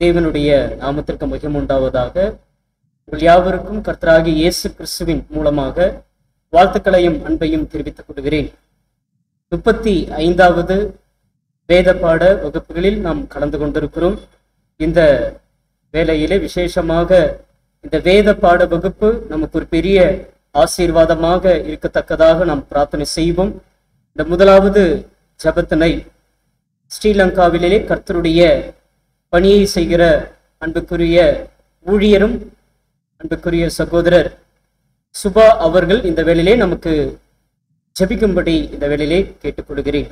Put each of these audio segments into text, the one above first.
தேவனுடைய நாமத்திற்கு மகிமை உண்டாவதாக. உங்கள் யாவருக்கும் கர்த்தராகிய இயேசு கிறிஸ்துவின் மூலமாக வாழ்த்துக்களையும் அன்பையும் தெரிவித்துக் கொள்கிறேன். 35வது வேத பாட வகுப்புகளில் நாம் கலந்து கொண்டிருக்கிறோம். இந்த வேளையிலே விசேஷமாக இந்த வேத பாட வகுப்பு நமக்கு ஒரு பெரிய ஆசீர்வாதமாக இருக்கத்தக்கதாக நாம் பிரார்த்தனை செய்வோம். இந்த முதலாவது ஜபத்தினை ஸ்ரீலங்காவிலே கர்த்தருடைய பணியை செய்கிற அன்புக்குரிய ஊழியரும் அன்புக்குரிய சகோதரர் சுபா அவர்கள் இந்த வேளையிலே நமக்கு ஜெபிக்கும்படி இந்த வேளையிலே கேட்டுக்கொள்கிறேன்.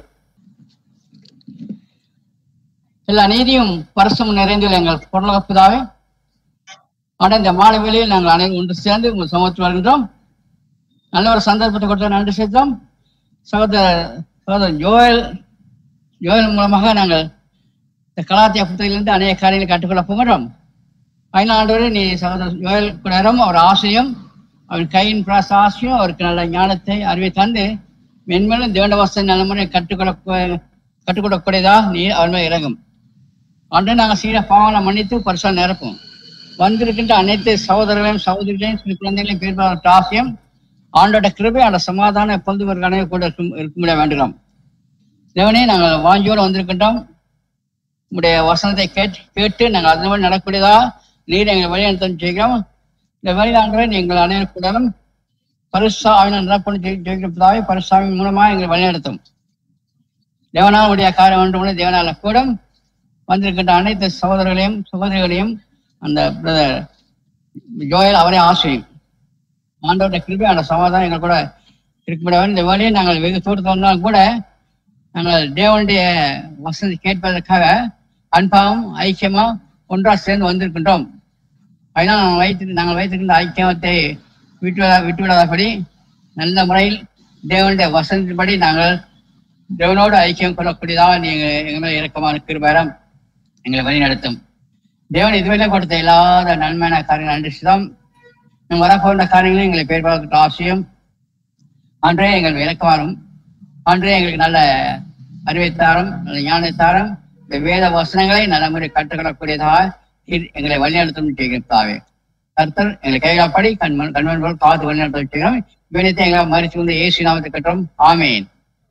எல்லா நீதியும் பரிசும் நிறைந்துள்ள எங்கள் பொருளாக பிதாவே, ஆனால் இந்த மாலை வேளையில் நாங்கள் அனைவரும் ஒன்று சேர்ந்து உங்கள் சமூகத்தில் வருகின்றோம். நல்ல ஒரு சந்தர்ப்பத்தை கொடுத்த நன்றி செய்தோம். சகோதரர் ஜோயல் மூலமாக நாங்கள் இந்த கலாத்திய புத்தகத்திலிருந்து அநேக காரியங்களை கற்றுக்கொள்ள போகிறோம். ஐநா ஆண்டு நீ சகோதரர் ஜோயல் நேரம் அவர் ஆசையும் அவர் கையின் பிராச ஆசையும் அவருக்கு நல்ல ஞானத்தை அறிவை தந்து மென்மேலும் தேவண்ட வசதி நல்ல முறை கற்றுக்கொள்ளக்கூடியதாக நீ அவர் மேல் இறங்கும். அன்று நாங்கள் சீர பாவங்களை மன்னித்து பரிசால் நிரப்போம். வந்திருக்கின்ற அனைத்து சகோதரர்களையும் சகோதரிகளையும் சிறு குழந்தைகளையும் பேர் ஆசையும் ஆண்டோட கிருபை அந்த சமாதானம் எப்பொழுது ஒரு கனவை கூட இருக்கும்படியா வேண்டுகிறோம். தேவனே, நாங்கள் வாஞ்சியோடு வந்திருக்கின்றோம். உங்களுடைய வசனத்தை கேட்டு நாங்கள் அதன் மாதிரி நடக்கூடியதா நீர் எங்களை வழிநடத்தம் செய்கிறோம். இந்த வழியாண்டவரை எங்கள் அனைவருக்குடனும் பரிசாவின் நிரப்பணி ஜெயிக்கிறதாவே பரிசாவின் மூலமாக எங்களை வழிநடத்தும். தேவனால் உடைய காரியம் ஒன்று தேவனால கூடும் வந்திருக்கின்ற அனைத்து சகோதரர்களையும் சகோதரிகளையும் அந்த பிரதர் ஜோயல் அவரே ஆசையும் ஆண்டவருடைய கிருபை அந்த சமாதானம் எங்கள் கூட இருக்க. இந்த வழியை நாங்கள் வெகு தூரத்தில் வந்தாலும் கூட நாங்கள் தேவனுடைய வசதி கேட்பதற்காக அன்பாகவும் ஐக்கியமா ஒன்றா சேர்ந்து வந்திருக்கின்றோம். அதனால் நாங்கள் வைத்திருக்கின்ற ஐக்கியத்தை விட்டுவிடாதபடி நல்ல முறையில் தேவனுடைய வசனத்தின்படி நாங்கள் தேவனோடு ஐக்கியம் கொள்ளக்கூடியதாக நீங்கள் எங்கள் இறக்கமான கிருபையாரம் எங்களை வழி நடத்தும். தேவன் இதுவரை கொடுத்த இல்லாத நன்மையான காரியங்கள் அன்றிச்சுதான் நாங்கள் வரப்போன்ற காரியங்களும் எங்களை பேர் பார்க்க அவசியம். அன்றே எங்கள் இறக்கமாறும் அன்றே எங்களுக்கு நல்ல அறிவைத்தாரும் நல்ல ஞானத்தாரும் இந்த வேத வசனங்களை நல்ல முறை கற்றுக்கொள்ளக்கூடியதாக எங்களை வழிநடத்தும் செய்கிறாவே. கர்த்தர் எங்களை கைகாப்படி கண்மன் போல் காத்து வழிநடத்தும் செய்கிறோம். வேதத்தை எங்களை மறித்து வந்து இயேசு நாமத்தை கற்றோம். ஆமேன்.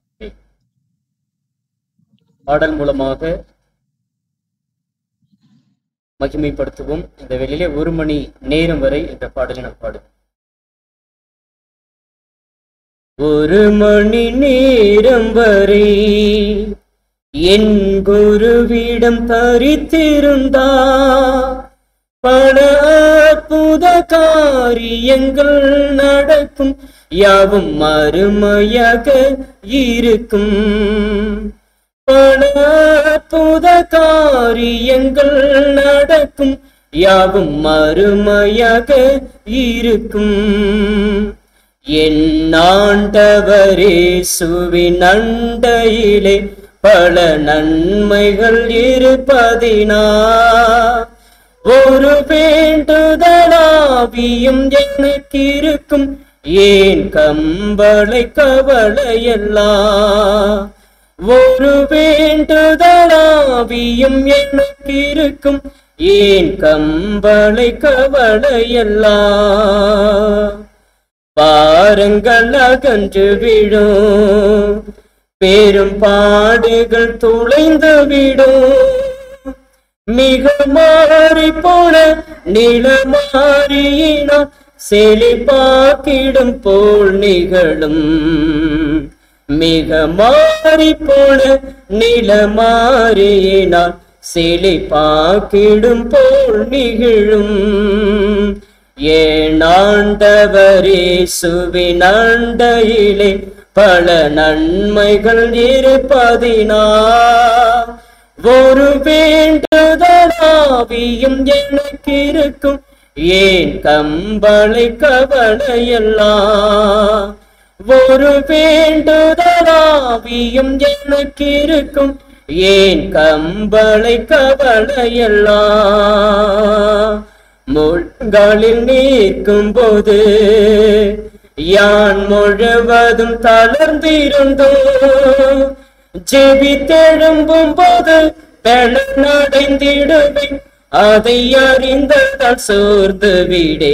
பாடல் மூலமாக மகிமைப்படுத்துவோம். இந்த வேளையிலே 1 மணி நேரம் வரை இந்த பாடலை நாம் பாடுவோம். 1 மணி நேரம் வரை என் குருவிடம் தரித்திருந்தா பல அற்புத காரியங்கள் நடக்கும், யாவும் அருமையாக இருக்கும். பல அற்புத காரியங்கள் நடக்கும், யாவும் அருமையாக இருக்கும். என் ஆண்டவரே சுவின் அண்டையிலே பல நன்மைகள் இருப்பதினா ஒரு வேண்டுதலாவியும் எனக்கு இருக்கும். ஏன் கம்பளை கவலையெல்லாம் ஒரு வேண்டுதலாவியும் எனக்கு இருக்கும். ஏன் கம்பளை கவலையெல்லாம் பாரங்கள் அகன்று விடும், பெரும் பாடுகள் துளைந்து விடும். மிக மாறி போன நிலமாறியினால் செழிப்பாக்கிடும் போல் நிகழும். மிக மாறி போன நிலமாறியினால் செழிப்பாக்கிடும் போல் நிகழும். ஏன் ஆண்டவரே சுவின் அண்டையிலே பல நன்மைகள் இருப்பதினா ஒரு வேண்டுதலாவியும் எனக்கு இருக்கும். ஏன் கம்பளை கவலையெல்லாம் ஒரு வேண்டுதலாவியும் எனக்கு இருக்கும். ஏன் கம்பளை கவலையெல்லாம் முள்களில் நீக்கும் போது யான் முழுவதும் தளர்ந்திருந்தோம். ஜெபித்தெழும்பும் போது பலனடைந்திடுவேன். அதை அறிந்ததால் சோர்ந்து விடே.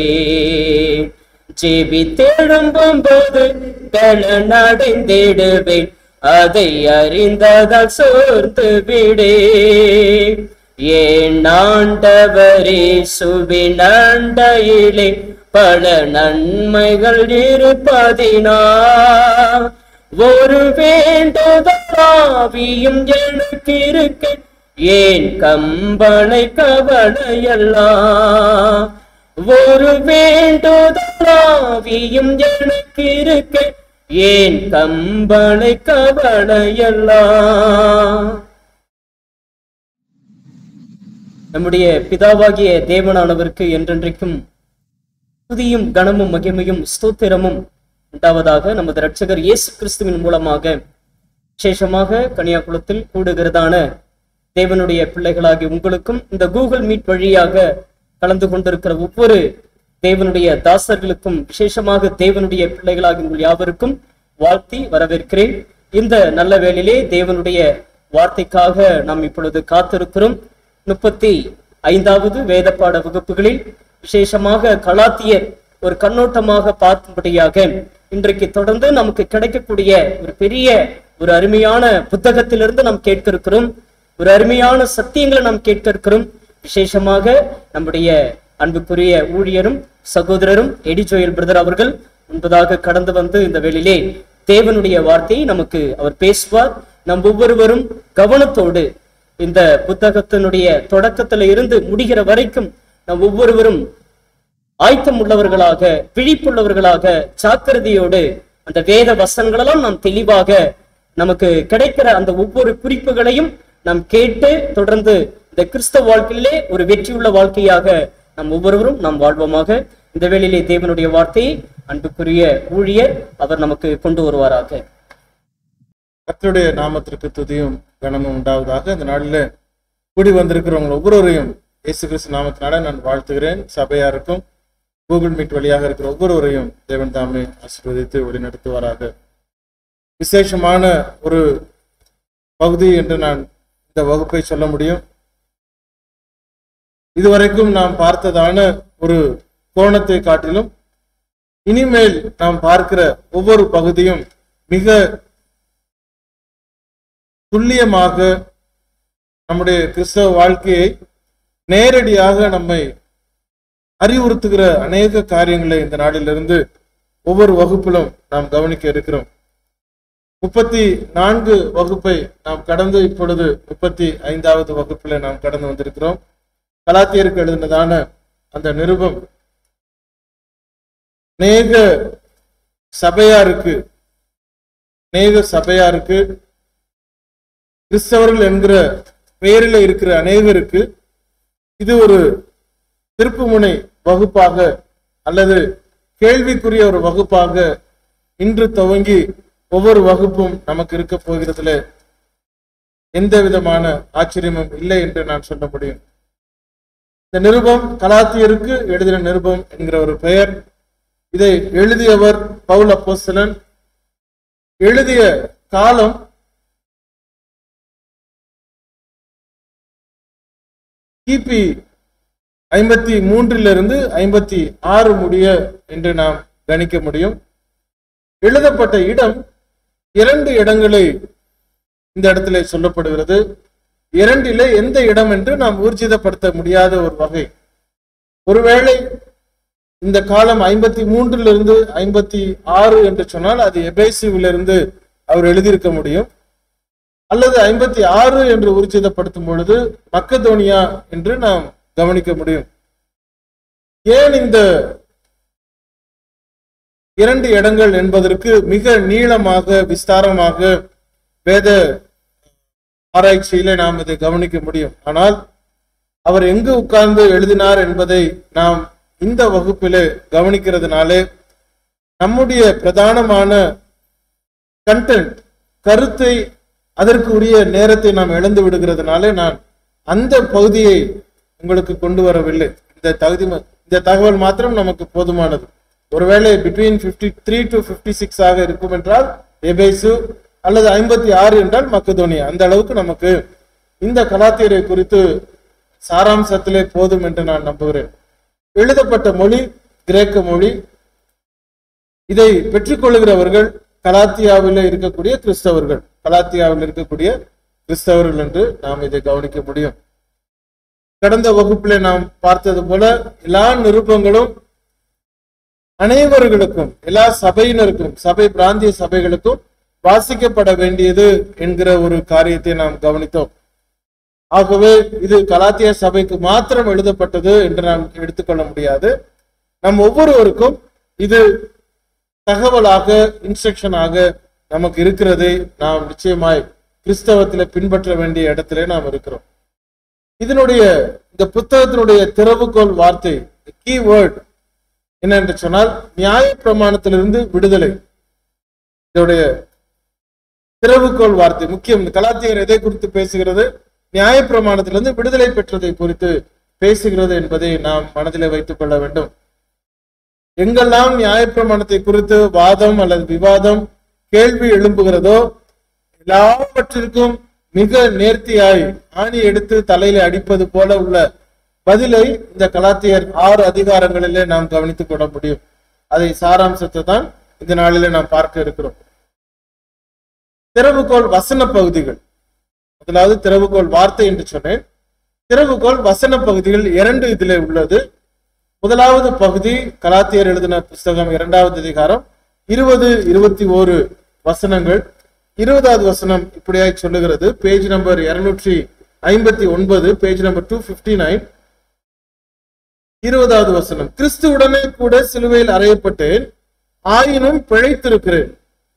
ஜெபித்தெழும்பும் போது பலனடைந்திடுவேன், அதை அறிந்ததால் சோர்ந்து விடே. ஏன் ஆண்டவரே சுபின் அண்டையிலே பல நன்மைகள் இருப்பதினா, ஒரு வேண்டுதலாவியும் எனக்கு இருக்க, ஏன் கம்பளை கவலையெல்லாம். ஒரு வேண்டுதலாவியும் எனக்கு இருக்க, ஏன் கம்பளை கவலையெல்லாம். நம்முடைய பிதாவாகிய தேவனானவருக்கு என்றென்றைக்கும் துதியும் கனமும் மகிமையும் ஸ்தோத்திரமும் உண்டாவதாக. நமது இரட்சகர் இயேசு கிறிஸ்துவின் மூலமாக விசேஷமாக கன்னியாகுளத்தில் கூடுகிறதான தேவனுடைய பிள்ளைகளாகி உங்களுக்கும் இந்த கூகுள் மீட் வழியாக கலந்து கொண்டிருக்கிற ஒவ்வொரு தேவனுடைய தாசர்களுக்கும் விசேஷமாக தேவனுடைய பிள்ளைகளாகி உங்கள் யாவருக்கும் வாழ்த்தி வரவேற்கிறேன். இந்த நல்ல வேளையிலே தேவனுடைய வார்த்தைக்காக நாம் இப்பொழுது காத்திருக்கிறோம். 35வது வேத பாட வகுப்புகளில் விசேஷமாக கலாத்தியர் ஒரு கண்ணோட்டமாக பார்க்கும்படியாக இன்றைக்கு தொடர்ந்து நமக்கு கிடைக்கக்கூடிய ஒரு பெரிய ஒரு அருமையான புத்தகத்திலிருந்து நாம் கேட்க இருக்கிறோம். ஒரு அருமையான சத்தியங்களை நாம் கேட்க இருக்கிறோம். விசேஷமாக நம்முடைய அன்புக்குரிய ஊழியரும் சகோதரரும் எடி ஜோயல் பிரதர் அவர்கள் முன்பதாக கடந்து வந்து இந்த வேளையிலே தேவனுடைய வார்த்தையை நமக்கு அவர் பேசுவார். நம் ஒவ்வொருவரும் கவனத்தோடு இந்த புத்தகத்தினுடைய தொடக்கத்துல இருந்து முடிகிற வரைக்கும் நம் ஒவ்வொருவரும் ஆயத்தம் உள்ளவர்களாக, விழிப்புள்ளவர்களாக, ஜாக்கிரதையோடு அந்த வேத வசனங்களெல்லாம் நாம் தெளிவாக நமக்கு கிடைக்கிற அந்த ஒவ்வொரு குறிப்புகளையும் நாம் கேட்டு தொடர்ந்து இந்த கிறிஸ்தவ வாழ்க்கையிலே ஒரு வெற்றியுள்ள வாழ்க்கையாக நாம் ஒவ்வொருவரும் நாம் வாழ்வோமாக. இந்த வேளையிலே தேவனுடைய வார்த்தையை அன்புக்குரிய ஊழியர் அவர் நமக்கு கொண்டு வருவாராக. கர்த்தருடைய நாமத்திற்கு துதியும் கனமும் உண்டாவதாக. இந்த நாளில் கூடி வந்திருக்கிறவங்க ஒவ்வொருவரையும் இயேசு கிறிஸ்து நாமத்தினால நான் வாழ்த்துகிறேன். சபையாருக்கும் கூகுள் மீட் வழியாக இருக்கிற ஒவ்வொருவரையும் தேவன் தாமே ஆசீர்வதித்து வழிநடத்துவாராக. விசேஷமான ஒரு பகுதி என்று நான் இந்த வகுப்பை சொல்ல முடியும். இதுவரைக்கும் நாம் பார்த்ததான ஒரு கோணத்தை காட்டிலும் இனிமேல் நாம் பார்க்கிற ஒவ்வொரு பகுதியும் மிக துல்லியமாக நம்முடைய கிறிஸ்தவ வாழ்க்கையை நேரடியாக நம்மை அறிவுறுத்துகிற அநேக காரியங்களை இந்த நாளிலிருந்து ஒவ்வொரு வகுப்பிலும் நாம் கவனிக்க இருக்கிறோம். 34 வகுப்பை நாம் கடந்து இப்பொழுது 35வது வகுப்பில் நாம் கடந்து வந்திருக்கிறோம். கலாத்தியருக்கு எழுதினதான அந்த நிருபம் அநேக சபையாருக்கு கிறிஸ்தவர்கள் என்கிற பெயரில் இருக்கிற அநேகருக்கு இது ஒரு திருப்புமுனை வகுப்பாக அல்லது கேள்விக்குரிய ஒரு வகுப்பாக இன்று துவங்கி ஒவ்வொரு வகுப்பும் நமக்கு இருக்க போகிறதுல எந்த விதமான ஆச்சரியமும் இல்லை என்று நான் சொல்ல முடியும். இந்த நிருபம் கலாத்தியருக்கு எழுதின நிருபம் என்கிற ஒரு பெயர். இதை எழுதியவர் பவுல் அப்போஸ்தலன். எழுதிய காலம் கிபி 53 56 முடிய என்று நாம் கணிக்க முடியும். எழுதப்பட்ட இடம் 2 இடங்களை இந்த இடத்துல சொல்லப்படுகிறது. 2 எந்த இடம் என்று நாம் ஊர்ஜிதப்படுத்த முடியாத ஒரு வகை. ஒருவேளை இந்த காலம் 53 56 என்று சொன்னால் அது எபேசுவிலிருந்து அவர் எழுதியிருக்க முடியும். அல்லது 56 என்று ஊர்ஜிதப்படுத்தும் பொழுது மக்கதோனியா என்று நாம் கவனிக்க முடியும். ஏன் இந்த 2 இடங்கள் என்பதற்கு மிக நீளமாக விஸ்தாரமாக வேத ஆராய்ச்சியில நாம் இதை கவனிக்க முடியும். ஆனால் அவர் எங்கு உட்கார்ந்து எழுதினார் என்பதை நாம் இந்த வகுப்பிலே கவனிக்கிறதுனாலே நம்முடைய பிரதானமான கண்டென்ட் கருத்தை அதற்கு உரிய நேரத்தை நாம் இழந்து விடுகிறதுனாலே நான் அந்த பகுதியை உங்களுக்கு கொண்டு வரவில்லை. இந்த தகவல் மாத்திரம் நமக்கு போதுமானது. ஒருவேளை பிட்வீன் 53 to 56 ஆக இருக்கும் என்றால் எபேசு, அல்லது 56 என்றால் மக்கதோனியா. அந்த அளவுக்கு நமக்கு இந்த கலாத்தியரை குறித்து சாராம்சத்திலே போதும் என்று நான் நம்புகிறேன். எழுதப்பட்ட மொழி கிரேக்க மொழி. இதை பெற்றுக்கொள்கிறவர்கள் கலாத்தியாவில் இருக்கக்கூடிய கிறிஸ்தவர்கள், கலாத்தியாவில் இருக்கக்கூடிய கிறிஸ்தவர்கள் என்று நாம் இதை கவனிக்க முடியும். கடந்த வகுப்பிலே நாம் பார்த்தது போல எல்லா நிருபங்களும் அனைவர்களுக்கும், எல்லா சபையினருக்கும், சபை பிராந்திய சபைகளுக்கும் வாசிக்கப்பட வேண்டியது என்கிற ஒரு காரியத்தை நாம் கவனித்தோம். ஆகவே இது கலாத்திய சபைக்கு மாத்திரம் எழுதப்பட்டது என்று நாம் எடுத்துக்கொள்ள முடியாது. நம் ஒவ்வொருவருக்கும் இது தகவலாக, இன்ஸ்ட்ரக்ஷனாக நமக்கு இருக்கிறதை நாம் நிச்சயமாய் கிறிஸ்தவத்தில் பின்பற்ற வேண்டிய இடத்திலே நாம் இருக்கிறோம். இதனுடைய இந்த புத்தகத்தினுடைய திறவுகோல் வார்த்தை, கீவேர்ட் என்ன என்று சொன்னால் நியாய பிரமாணத்திலிருந்து விடுதலை. இதனுடைய திறவுகோல் வார்த்தை முக்கியம். கலாத்தியர் எதை குறித்து பேசுகிறது? நியாய பிரமாணத்திலிருந்து விடுதலை பெற்றதை குறித்து பேசுகிறது என்பதை நாம் மனதிலே வைத்துக் கொள்ள வேண்டும். எங்கெல்லாம் நியாயப்பிரமாணத்தை குறித்து வாதம் அல்லது விவாதம், கேள்வி எழும்புகிறதோ எல்லாவற்றிற்கும் மிக நேர்த்தியாய் ஆணி எடுத்து தலையில அடிப்பது போல உள்ள பதிலை இந்த கலாத்தியர் 6 அதிகாரங்களிலே நாம் கவனித்துக் கொள்ள முடியும். அதை சாராம்சத்தை தான் இந்த நாளிலே நாம் பார்க்க இருக்கிறோம். திறவுகோல் வசன பகுதிகள், முதலாவது திறவுகோல் வார்த்தை என்று சொன்னேன். திறவுகோல் வசன பகுதிகள் 2 இதிலே உள்ளது. முதலாவது பகுதி கலாத்தியர் எழுதின புஸ்தகம் 2வது அதிகாரம் 20-21 வசனங்கள். 20வது வசனம் இப்படியாய் சொல்லுகிறது. Page number 259, page number 259. 20வது வசனம், கிறிஸ்துவுடனே கூட சிலுவையில் அறையப்பட்டேன், ஆயினும் பிழைத்திருக்கிறேன்.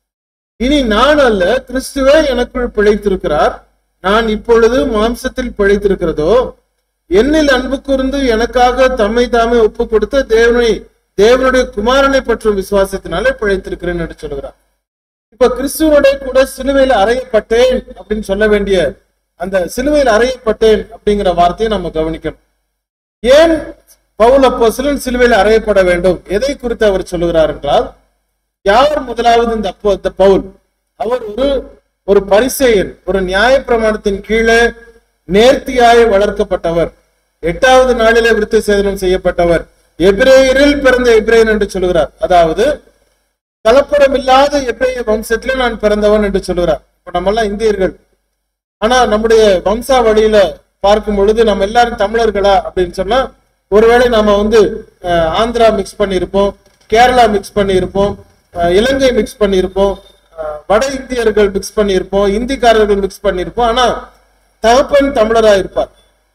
இனி நான் அல்ல, கிறிஸ்துவே எனக்குள் பிழைத்திருக்கிறார். நான் இப்பொழுது மாம்சத்தில் பிழைத்திருக்கிறதோ, என்னில் அன்பு கூர்ந்து எனக்காக தம்மை தாமே ஒப்பு கொடுத்த தேவனுடைய குமாரனை பற்றும் விசுவாசத்தினாலே பிழைத்திருக்கிறேன் என்று சொல்கிறார். இப்ப கிறிஸ்துவனுடைய கூட சிலுவையில் அறையப்பட்டேன் அப்படின்னு சொல்ல வேண்டிய அந்த சிலுவையில் அறையப்பட்டேன் அப்படிங்கிற வார்த்தையை நம்ம கவனிக்கணும். ஏன் பவுல் அப்போஸ்தலன் சிலுவையில் அறையப்பட வேண்டும்? எதை குறித்து அவர் சொல்லுகிறார் என்றால், யார் முதலாவது இந்த பவுல்? அவர் ஒரு பரிசேயன், ஒரு நியாய பிரமாணத்தின் கீழே நேர்த்தியாய் வளர்க்கப்பட்டவர், 8வது நாளிலே விருத்த சேதனம் செய்யப்பட்டவர், எபிரேயரில் பிறந்த எபிரேயன் என்று சொல்கிறார். அதாவது கலப்படம் இல்லாத எபிரேய வம்சத்திலே நான் பிறந்தவன் என்று சொல்கிறார். இப்ப நம்ம எல்லாம் இந்தியர்கள், ஆனா நம்முடைய வம்சாவளியில பார்க்கும் பொழுது நம்ம எல்லாரும் தமிழர்களா அப்படின்னு சொன்னா, ஒருவேளை நாம ஆந்திரா மிக்ஸ் பண்ணியிருப்போம், கேரளா மிக்ஸ் பண்ணியிருப்போம், இலங்கை மிக்ஸ் பண்ணியிருப்போம், வட இந்தியர்கள் மிக்ஸ் பண்ணியிருப்போம், இந்திக்காரர்கள் மிக்ஸ் பண்ணியிருப்போம். ஆனா தகப்பன் தமிழரா இருப்பார்.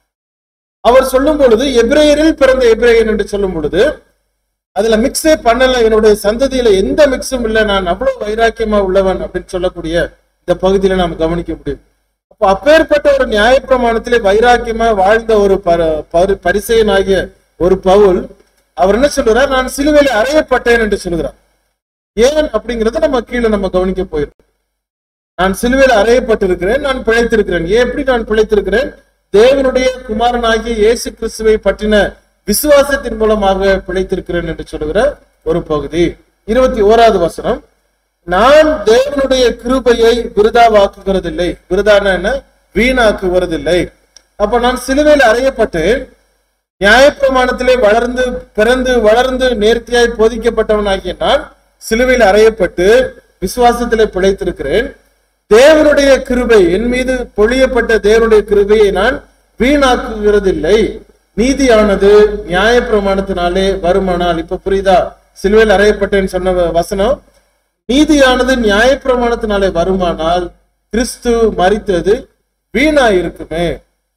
அவர் சொல்லும் பொழுது எபிரேயரில் பிறந்த எபிரேயன் என்று சொல்லும் பொழுது அதுல மிக்ஸே பண்ணல, என்னுடைய சந்ததியில எந்த மிக்ஸும் இல்லை, நான் அவ்வளவு வைராக்கியமா உள்ளவன் அப்படின்னு சொல்லக்கூடிய இந்த பகுதியில நாம் கவனிக்க முடியும். அப்போ அப்பேற்பட்ட ஒரு நியாயப்பிரமாணத்திலே வைராக்கியமா வாழ்ந்த ஒரு பரிசேயனாகிய ஒரு பவுல், அவர் என்ன சொல்றார்? நான் சிலுவையில் அறையப்பட்டேன் என்று சொல்கிறார். ஏன் அப்படிங்கறத நம்ம கீழே நம்ம கவனிக்க போயிருக்கோம். நான் சிலுவையில் அறையப்பட்டிருக்கிறேன், நான் பிழைத்திருக்கிறேன். எப்படி நான் பிழைத்திருக்கிறேன்? தேவனுடைய குமாரனாகிய இயேசு கிறிஸ்துவை பற்றின விசுவாசத்தின் மூலமாக பிழைத்திருக்கிறேன் என்று சொல்லுகிற ஒரு பகுதி. 21வது வசனம், நான் தேவனுடைய கிருபையை விருதாவாக்குகிறதில்லை. விருதான என்ன? வீணாக்குவதில்லை. அப்ப நான் சிலுவையில் அறையப்பட்டேன், நியாயப்பிரமாணத்திலே வளர்ந்து நேர்த்தியாய் போதிக்கப்பட்டவனாகிய நான் சிலுவையில் அறையப்பட்டு விசுவாசத்திலே பிழைத்திருக்கிறேன். தேவனுடைய கிருபை, என் மீது பொழியப்பட்ட தேவனுடைய கிருபையை நான் வீணாக்குகிறதில்லை. நீதியானது நியாய பிரமாணத்தினாலே வருமானால், இப்ப புரியுதா? சிலுவையில் அறையப்பட்டேன்னு சொன்ன வசனம், நீதியானது நியாய பிரமாணத்தினாலே வருமானால் கிறிஸ்து மரித்தது வீணா இருக்குமே.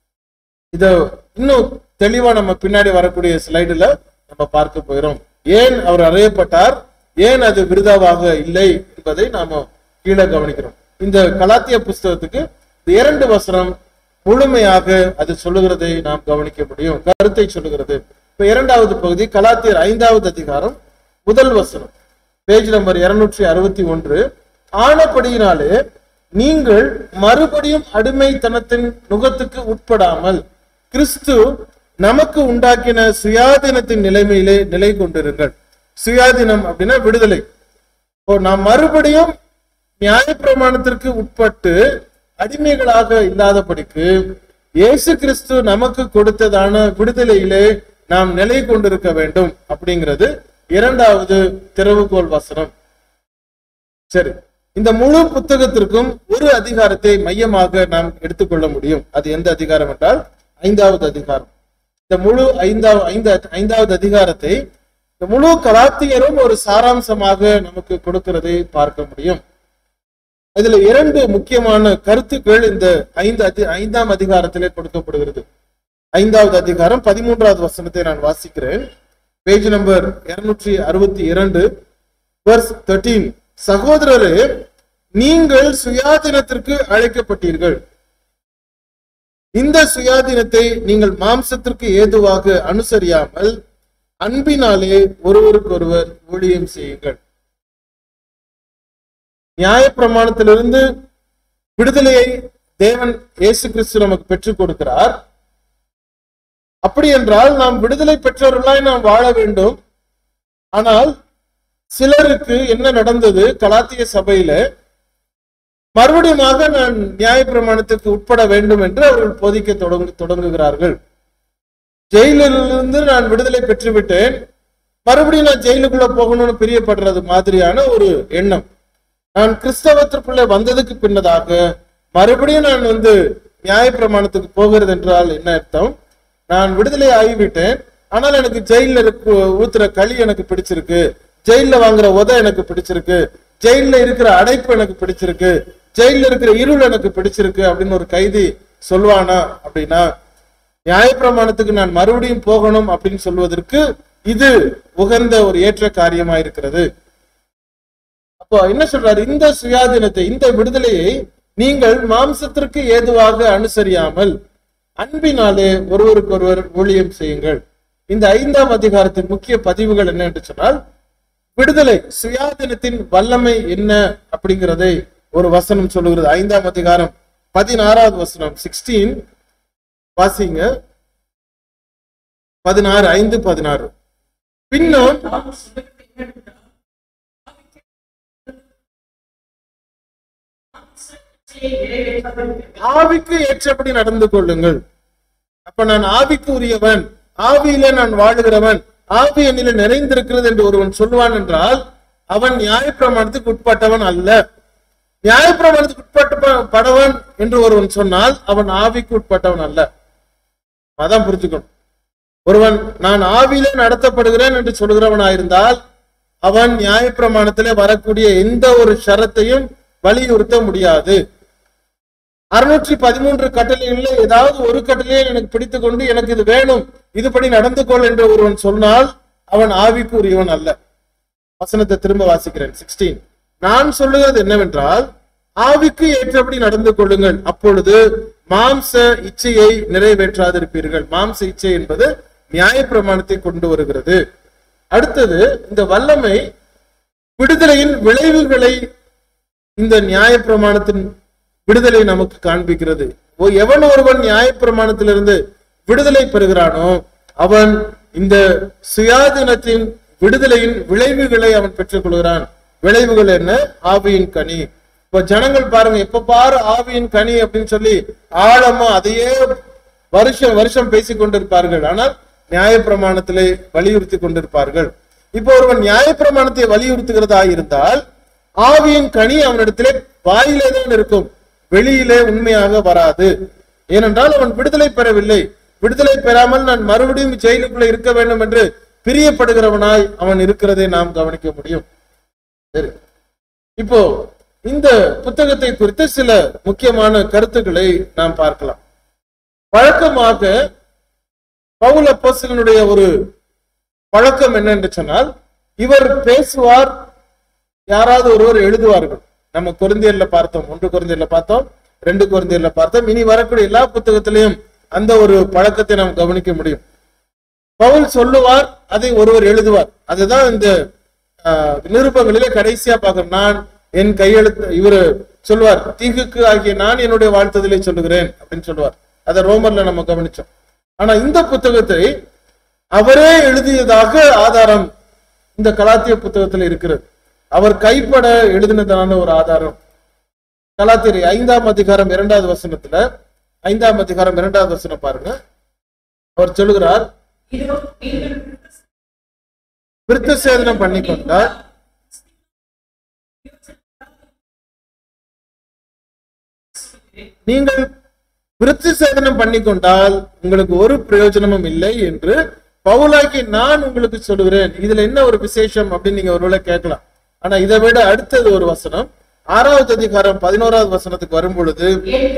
இத இன்னும் தெளிவா நம்ம பின்னாடி வரக்கூடிய ஸ்லைடுல நம்ம பார்க்க போகிறோம். ஏன் அவர் அறையப்பட்டார், ஏன் அது விருதாவாக இல்லை என்பதை நாம கீழே கவனிக்கிறோம். இந்த கலாத்திய புஸ்தகத்துக்கு 2 வசனம் முழுமையாக அது சொல்லுகிறதை நாம் கவனிக்க முடியும், கருத்தை சொல்லுகிறது. இப்ப 2வது பகுதி கலாத்தியர் 5வது அதிகாரம் 1 வசனம், பேஜ் நம்பர் 261. ஆனபடியினாலே நீங்கள் மறுபடியும் அடிமைத்தனத்தின் நுகத்துக்கு உட்படாமல் கிறிஸ்து நமக்கு உண்டாக்கின சுயாதீனத்தின் நிலைமையிலே நிலை கொண்டிருங்கள். சுயாதீனம் அப்படின்னா விடுதலை. நாம் மறுபடியும் நியாய பிரமாணத்திற்கு உட்பட்டு அடிமைகளாக இல்லாதபடிக்கு இயேசு கிறிஸ்து நமக்கு கொடுத்ததான விடுதலையிலே நாம் நிலை கொண்டிருக்க வேண்டும் அப்படிங்கிறது இரண்டாவது திறவுகோல் வசனம். சரி, இந்த முழு புத்தகத்திற்கும் ஒரு அதிகாரத்தை மையமாக நாம் எடுத்துக்கொள்ள முடியும். அது எந்த அதிகாரம் என்றால் 5வது அதிகாரம். இந்த முழு ஐந்தாவது அதிகாரத்தை இந்த முழு கலாத்தியரும் ஒரு சாராம்சமாக நமக்கு கொடுக்கிறதை பார்க்க முடியும். இதுல 2 முக்கியமான கருத்துக்கள் இந்த 5ஆம் அதிகாரத்திலே கொடுக்கப்படுகிறது. 5வது அதிகாரம் 13வது வசனத்தை நான் வாசிக்கிறேன். Page number 262 verse 13. சகோதரரே, நீங்கள் சுயாதீனத்திற்கு அழைக்கப்பட்டீர்கள். இந்த சுயாதீனத்தை நீங்கள் மாம்சத்திற்கு ஏதுவாக அனுசரியாமல் அன்பினாலே ஒருவருக்கொருவர் ஊழியம் செய்யுங்கள். நியாயப்பிரமாணத்திலிருந்து விடுதலையை தேவன் இயேசு கிறிஸ்து நமக்கு பெற்றுக் கொடுக்கிறார். அப்படி என்றால் நாம் விடுதலை பெற்றவர்களாய் நாம் வாழ வேண்டும். ஆனால் சிலருக்கு என்ன நடந்தது, கலாத்திய சபையில மறுபடியும் நான் நியாயப்பிரமாணத்துக்கு உட்பட வேண்டும் என்று அவர்கள் போதிக்க தொடங்குகிறார்கள். ஜெயிலிலிருந்து நான் விடுதலை பெற்றுவிட்டேன், மறுபடியும் நான் ஜெயிலுக்குள்ள போகணும்னு பிரியப்படுறது மாதிரியான ஒரு எண்ணம். நான் கிறிஸ்தவத்திற்குள்ளே வந்ததுக்கு பின்னதாக மறுபடியும் நான் நியாயப்பிரமாணத்துக்கு போகிறது என்றால் என்ன அர்த்தம்? நான் விடுதலை ஆகிவிட்டேன், ஆனால் எனக்கு ஜெயில ஊத்துற களி எனக்கு பிடிச்சிருக்கு, ஜெயில வாங்குற உதை எனக்கு பிடிச்சிருக்கு, ஜெயில இருக்கிற அடைப்பு எனக்கு பிடிச்சிருக்கு, ஜெயில இருக்கிற இருள் எனக்கு பிடிச்சிருக்கு அப்படின்னு ஒரு கைதி சொல்வானா? அப்படின்னா நியாயப்பிரமாணத்துக்கு நான் மறுபடியும் போகணும் அப்படின்னு சொல்வதற்கு இது உகந்த ஒரு ஏற்ற காரியமா இருக்கிறது. அப்போ என்ன சொல்றாரு? இந்த சுயாதீனத்தை, இந்த விடுதலையை நீங்கள் மாம்சத்திற்கு ஏதுவாக அனுசரியாமல் அன்பினாலே ஒருவருக்கொருவர் ஊழியம் செய்யுங்கள். இந்த 5ஆம் அதிகாரத்தின் முக்கிய பதிவுகள் என்ன என்று சொன்னால், விடுதலை சுயாதீனத்தின் வல்லமை என்ன அப்படிங்கிறதை ஒரு வசனம் சொல்லுகிறது. 5ஆம் அதிகாரம் 16வது வசனம் 16 வாசிங்க. 16 5 16. பின்னும் ஆவிக்கு ஏற்றபடி நடந்து கொள்ளுங்கள். அப்ப நான் ஆவிக்கு உரியவன், ஆவியில நான் வாழுகிறவன், ஆவி என்னில நிறைந்திருக்கிறது என்று ஒருவன் சொல்லுவான் என்றால் அவன் நியாயப்பிரமாணத்துக்கு உட்பட்டவன் அல்ல. நியாயப்பிரமாணத்துக்கு உட்பட்டவன் என்று ஒருவன் சொன்னால் அவன் ஆவிக்கு உட்பட்டவன் அல்ல. அதான் புரிஞ்சுக்கணும். ஒருவன் நான் ஆவியிலே நடத்தப்படுகிறேன் என்று சொல்கிறவனாயிருந்தால் அவன் நியாயப்பிரமாணத்திலே வரக்கூடிய எந்த ஒரு ஷரத்தையும் வலியுறுத்த முடியாது. 613 கட்டளைகள்ல ஏதாவது ஒரு கட்டளையை எனக்கு பிடித்துக் கொண்டு எனக்கு இது வேணும், இதுபடி நடந்து கொள் என்று ஒருவன் சொன்னால் அவன் ஆவிக்கு உரியவன் அல்ல. வசனத்தை திரும்ப வாசிக்கிறேன். 16. நான் சொல்லுகிறது என்னவென்றால், ஆவிக்கு ஏற்றபடி நடந்து கொள்ளுங்கள், அப்பொழுது மாம்ச இச்சையை நிறைவேற்றாதிருப்பீர்கள். மாம்ச இச்சை என்பது நியாயப்பிரமாணத்தை கொண்டு வருகிறது. அடுத்தது, இந்த வல்லமை விடுதலையின் விளைவுகளை இந்த நியாயப்பிரமாணத்தின் விடுதலை நமக்கு காண்பிக்கிறது. எவன் ஒருவன் நியாயப்பிரமாணத்திலிருந்து விடுதலை பெறுகிறானோ அவன் இந்த சுயாதீனத்தின் விடுதலையின் விளைவுகளை அவன் பெற்றுக் கொள்கிறான். விளைவுகள் என்ன? ஆவியின் கனி. இப்ப ஜனங்கள் பாருங்க, எப்ப பாரு ஆவியின் கனி அப்படின்னு சொல்லி ஆழமா அதையே வருஷம் பேசிக் கொண்டிருப்பார்கள். ஆனால் நியாயப்பிரமாணத்திலே வலியுறுத்தி கொண்டிருப்பார்கள். இப்போ ஒருவன் நியாயப்பிரமாணத்தை வலியுறுத்துகிறதா இருந்தால் ஆவியின் கனி அவனிடத்திலே வாயிலே தான் இருக்கும், வெளியிலே உண்மையாக வராது. ஏனென்றால் அவன் விடுதலை பெறவில்லை. விடுதலை பெறாமல் நான் மறுபடியும் ஜெயிலுக்குள்ள இருக்க வேண்டும் என்று பிரியப்படுகிறவனாய் அவன் இருக்கிறதை நாம் கவனிக்க முடியும். சரி, இப்போ இந்த புத்தகத்தை குறித்து சில முக்கியமான கருத்துக்களை நாம் பார்க்கலாம். வழக்கமாக பவுல் அப்போஸ்தலனுடைய ஒரு பழக்கம் என்ன என்று சொன்னால், இவர் பேசுவார், யாராவது ஒருவர் எழுதுவார்கள். நம்ம கொரிந்தியர்ல பார்த்தோம், 1 கொரிந்தியர்ல பார்த்தோம், 2 கொரிந்தியர்ல பார்த்தோம். இனி வரக்கூடிய எல்லா புத்தகத்திலையும் அந்த ஒரு பழக்கத்தை நாம் கவனிக்க முடியும். பவுல் சொல்லுவார், அதை ஒருவர் எழுதுவார். அதுதான் இந்த நிருபங்களிலே கடைசியா பார்க்கிறோம். நான் என் கையெழுத்து, இவரு சொல்லுவார், தீகுக்கு ஆகிய நான் என்னுடைய வாழ்த்துதலை சொல்லுகிறேன் அப்படின்னு சொல்லுவார். அதை ரோமர்ல நம்ம கவனிச்சோம். ஆனா இந்த புத்தகத்தை அவரே எழுதியதாக ஆதாரம் இந்த கலாத்திய புத்தகத்துல இருக்கிறது. அவர் கைப்பட எழுதினதான ஒரு ஆதாரம். கலாத்தியர் 5ஆம் அதிகாரம் 2வது வசனத்துல, 5ஆம் அதிகாரம் 2வது வசனம் பாருங்க. அவர் சொல்லுகிறார், விருத்த சேதனம் பண்ணிக்கொண்டால் நீங்கள் விருத்த சேதனம் பண்ணிக்கொண்டால் உங்களுக்கு ஒரு பிரயோஜனமும் இல்லை என்று பவுலாக்கி நான் உங்களுக்கு சொல்லுகிறேன். இதுல என்ன ஒரு விசேஷம் அப்படின்னு நீங்க ஒருவேளை கேட்கலாம். ஆனா இதை விட அடுத்தது ஒரு வசனம் 6வது அதிகாரம் 11வது வசனத்துக்கு வரும் பொழுது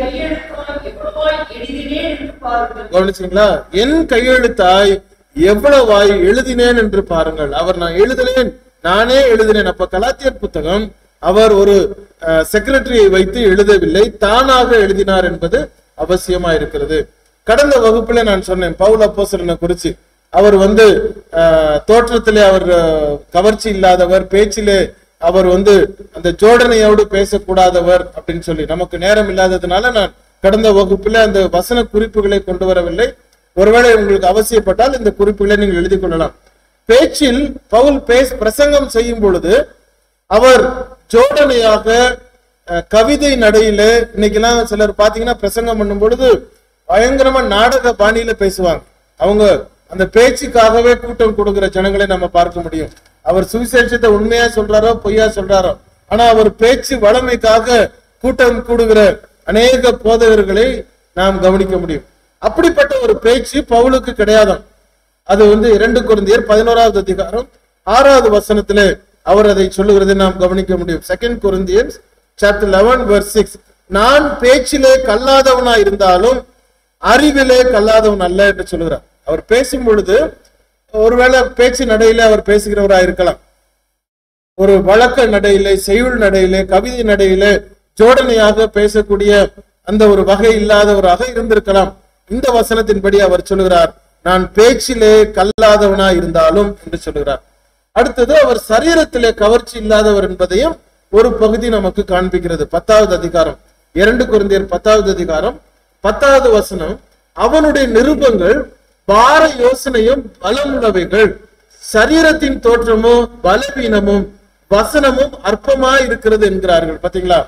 கவனிச்சீங்களா? என் கையெழுத்தாய் எவ்வளவாய் எழுதினேன் என்று பாருங்கள். அவர் நான் எழுதினேன், நானே எழுதினேன். அப்ப கலாத்தியர் புத்தகம் அவர் ஒரு செக்ரட்டரியை வைத்து எழுதவில்லை, தானாக எழுதினார் என்பது அவசியமா இருக்கிறது. கடந்த வகுப்புல நான் சொன்னேன் பவுல் அப்போஸ்தலனை குறிச்சு. அவர் தோற்றத்திலே அவர் கவர்ச்சி இல்லாதவர், பேச்சிலே அவர் அந்த ஜோடனையோடு பேசக்கூடாதவர் அப்படின்னு சொல்லி, நமக்கு நேரம் இல்லாததுனால நான் கடந்த வகுப்புல அந்த வசன குறிப்புகளை கொண்டு வரவில்லை. ஒருவேளை உங்களுக்கு அவசியப்பட்டால் இந்த குறிப்புகளை நீங்கள் எழுதி கொள்ளலாம். பேச்சில் பவுல் பிரசங்கம் செய்யும் பொழுது அவர் ஜோடனையாக கவிதை நடையில, இன்னைக்கெல்லாம் சிலர் பாத்தீங்கன்னா பிரசங்கம் பண்ணும் பொழுது பயங்கரமா நாடக பாணியில பேசுவாங்க. அவங்க அந்த பேச்சுக்காகவே கூட்டம் கொடுக்கிற ஜனங்களை நம்ம பார்க்க முடியும். அவர் சுவிசேஷத்தை உண்மையா சொல்றாரோ பொய்யா சொல்றாரோ, ஆனா அவர் பேச்சு வளமைக்காக கூட்டம் கூடுகிற அநேக போதகர்களை நாம் கவனிக்க முடியும். அப்படிப்பட்ட ஒரு பேச்சு பவுலுக்கு கிடையாதாம். அது 2 கொரிந்தியர் 11வது அதிகாரம் 6வது வசனத்திலே அவர் அதை சொல்லுகிறதை நாம் கவனிக்க முடியும். 2 Corinthians chapter 11 verse 6, நான் பேச்சிலே கல்லாதவனா இருந்தாலும் அறிவிலே கல்லாதவன் அல்ல என்று சொல்லுகிறார். அவர் பேசும் பொழுது ஒருவேளை பேச்சு நடையிலே அவர் பேசுகிறவராக இருக்கலாம், ஒரு வழக்க நடையிலே, செய்யுள் நடையிலே, கவிதை நடையிலே ஜோடனையாக பேசக்கூடிய அந்த ஒரு வகை இல்லாதவராக இருந்திருக்கலாம். இந்த வசனத்தின்படி அவர் சொல்லுகிறார், நான் பேச்சிலே கல்லாதவனா இருந்தாலும் என்று சொல்லுகிறார். அடுத்தது அவர் சரீரத்திலே கவர்ச்சி இல்லாதவர் என்பதையும் ஒரு பகுதி நமக்கு காண்பிக்கிறது. 10வது அதிகாரம் 2 கொரிந்தியர் 10வது அதிகாரம் 10வது வசனம், அவனுடைய நிருபங்கள் பார யோசனையும் பலமுள்ளவைகள், சரீரத்தின் தோற்றமோ பலவீனமும் வசனமும் அற்பமாய் இருக்கிறது என்கிறார்கள். பாத்தீங்களா?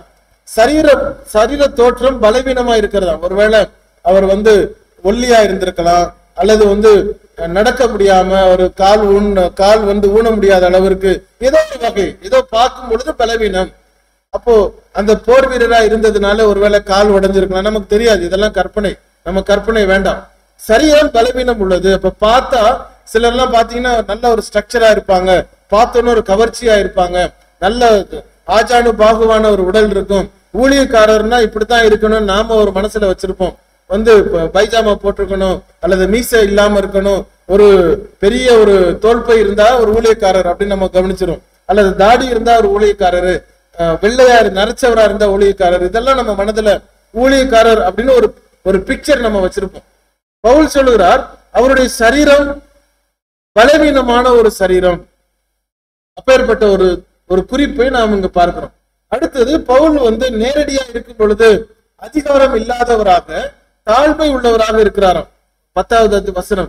சரீர தோற்றம் பலவீனமா இருக்கிறதா. ஒருவேளை அவர் ஒல்லியா இருந்திருக்கலாம், அல்லது நடக்க முடியாம ஒரு கால் ஊன முடியாத அளவிற்கு ஏதோ ஒரு வகை, ஏதோ பார்க்கும் பொழுது பலவீனம். அப்போ அந்த போர் வீரரா இருந்ததுனால ஒருவேளை கால் உடைஞ்சிருக்கலாம், நமக்கு தெரியாது. இதெல்லாம் கற்பனை, நம்ம கற்பனை வேண்டாம். சரீரம் பலவீனம் உள்ளது. அப்ப பார்த்தா சிலர்லாம் பாத்தீங்கன்னா நல்ல ஒரு ஸ்ட்ரக்சரா இருப்பாங்க, பார்த்தோன்னு ஒரு கவர்ச்சியா இருப்பாங்க, நல்ல ஆஜானு பாகுவான ஒரு உடல் இருக்கும். ஊழியக்காரர்னா இப்படித்தான் இருக்கணும் நாம ஒரு மனசுல வச்சிருப்போம். பைஜாமா போட்டிருக்கணும், அல்லது மீசை இல்லாம இருக்கணும், ஒரு பெரிய ஒரு தோல்பை இருந்தா ஒரு ஊழியக்காரர் அப்படின்னு நம்ம கவனிச்சிரும், அல்லது தாடி இருந்தா ஒரு ஊழியக்காரரு, வெள்ளையா நரைச்சவரா இருந்தா ஊழியக்காரர். இதெல்லாம் நம்ம மனதுல ஊழியக்காரர் அப்படின்னு ஒரு பிக்சர் நம்ம வச்சிருப்போம். பவுல் சொல்லுகிறார், அவருடைய சரீரம் பலவீனமான ஒரு சரீரம். அப்பேற்பட்ட ஒரு குறிப்பை நாம் இங்க பார்க்கிறோம். அடுத்தது பவுல் நேரடியா இருக்கும் பொழுது அதிகாரம் இல்லாதவராக தாழ்மை உள்ளவராக இருக்கிறாராம். 10வது வசனம்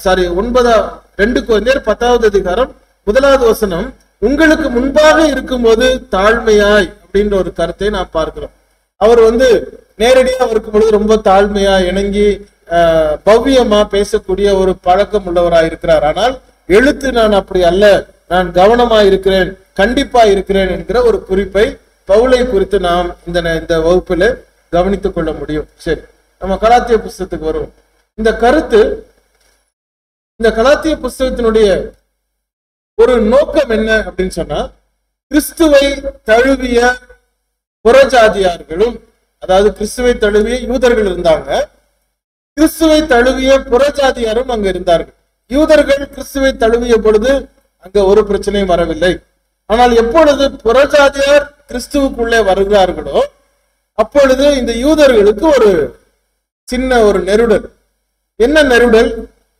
2 கொரிந்தியர் 10வது அதிகாரம் 1வது வசனம், உங்களுக்கு முன்பாக இருக்கும்போது தாழ்மையாய் அப்படின்ற ஒரு கருத்தை நாம் பார்க்கிறோம். அவர் நேரடியா இருக்கும் பொழுது ரொம்ப தாழ்மையா இணங்கி பவ்யமா பேசக்கூடிய ஒரு பழக்கம் உள்ளவராக இருக்கிறார். ஆனால் எழுத்து நான் அப்படி அல்ல, நான் கவனமா இருக்கிறேன், கண்டிப்பா இருக்கிறேன் என்கிற ஒரு குறிப்பை பவுலை குறித்து நாம் இந்த வகுப்புல கவனித்துக் கொள்ள முடியும். சரி, நம்ம கலாத்திய புஸ்தகத்துக்கு வருவோம். இந்த கருத்து, இந்த கலாத்திய புஸ்தகத்தினுடைய ஒரு நோக்கம் என்ன அப்படின்னு சொன்னா, கிறிஸ்துவை தழுவிய புறஜாதியார்களும், அதாவது கிறிஸ்துவை தழுவிய யூதர்கள் இருந்தாங்க, கிறிஸ்துவை தழுவிய புறஜாதியாரும் அங்க இருந்தார்கள். யூதர்கள் கிறிஸ்துவை தழுவிய பொழுது அங்க ஒரு பிரச்சனையும் வரவில்லை. ஆனால் எப்பொழுது புறஜாதியார் கிறிஸ்துவுக்குள்ளே வருகிறார்களோ அப்பொழுது இந்த யூதர்களுக்கு ஒரு சின்ன ஒரு நெருடல். என்ன நெருடல்?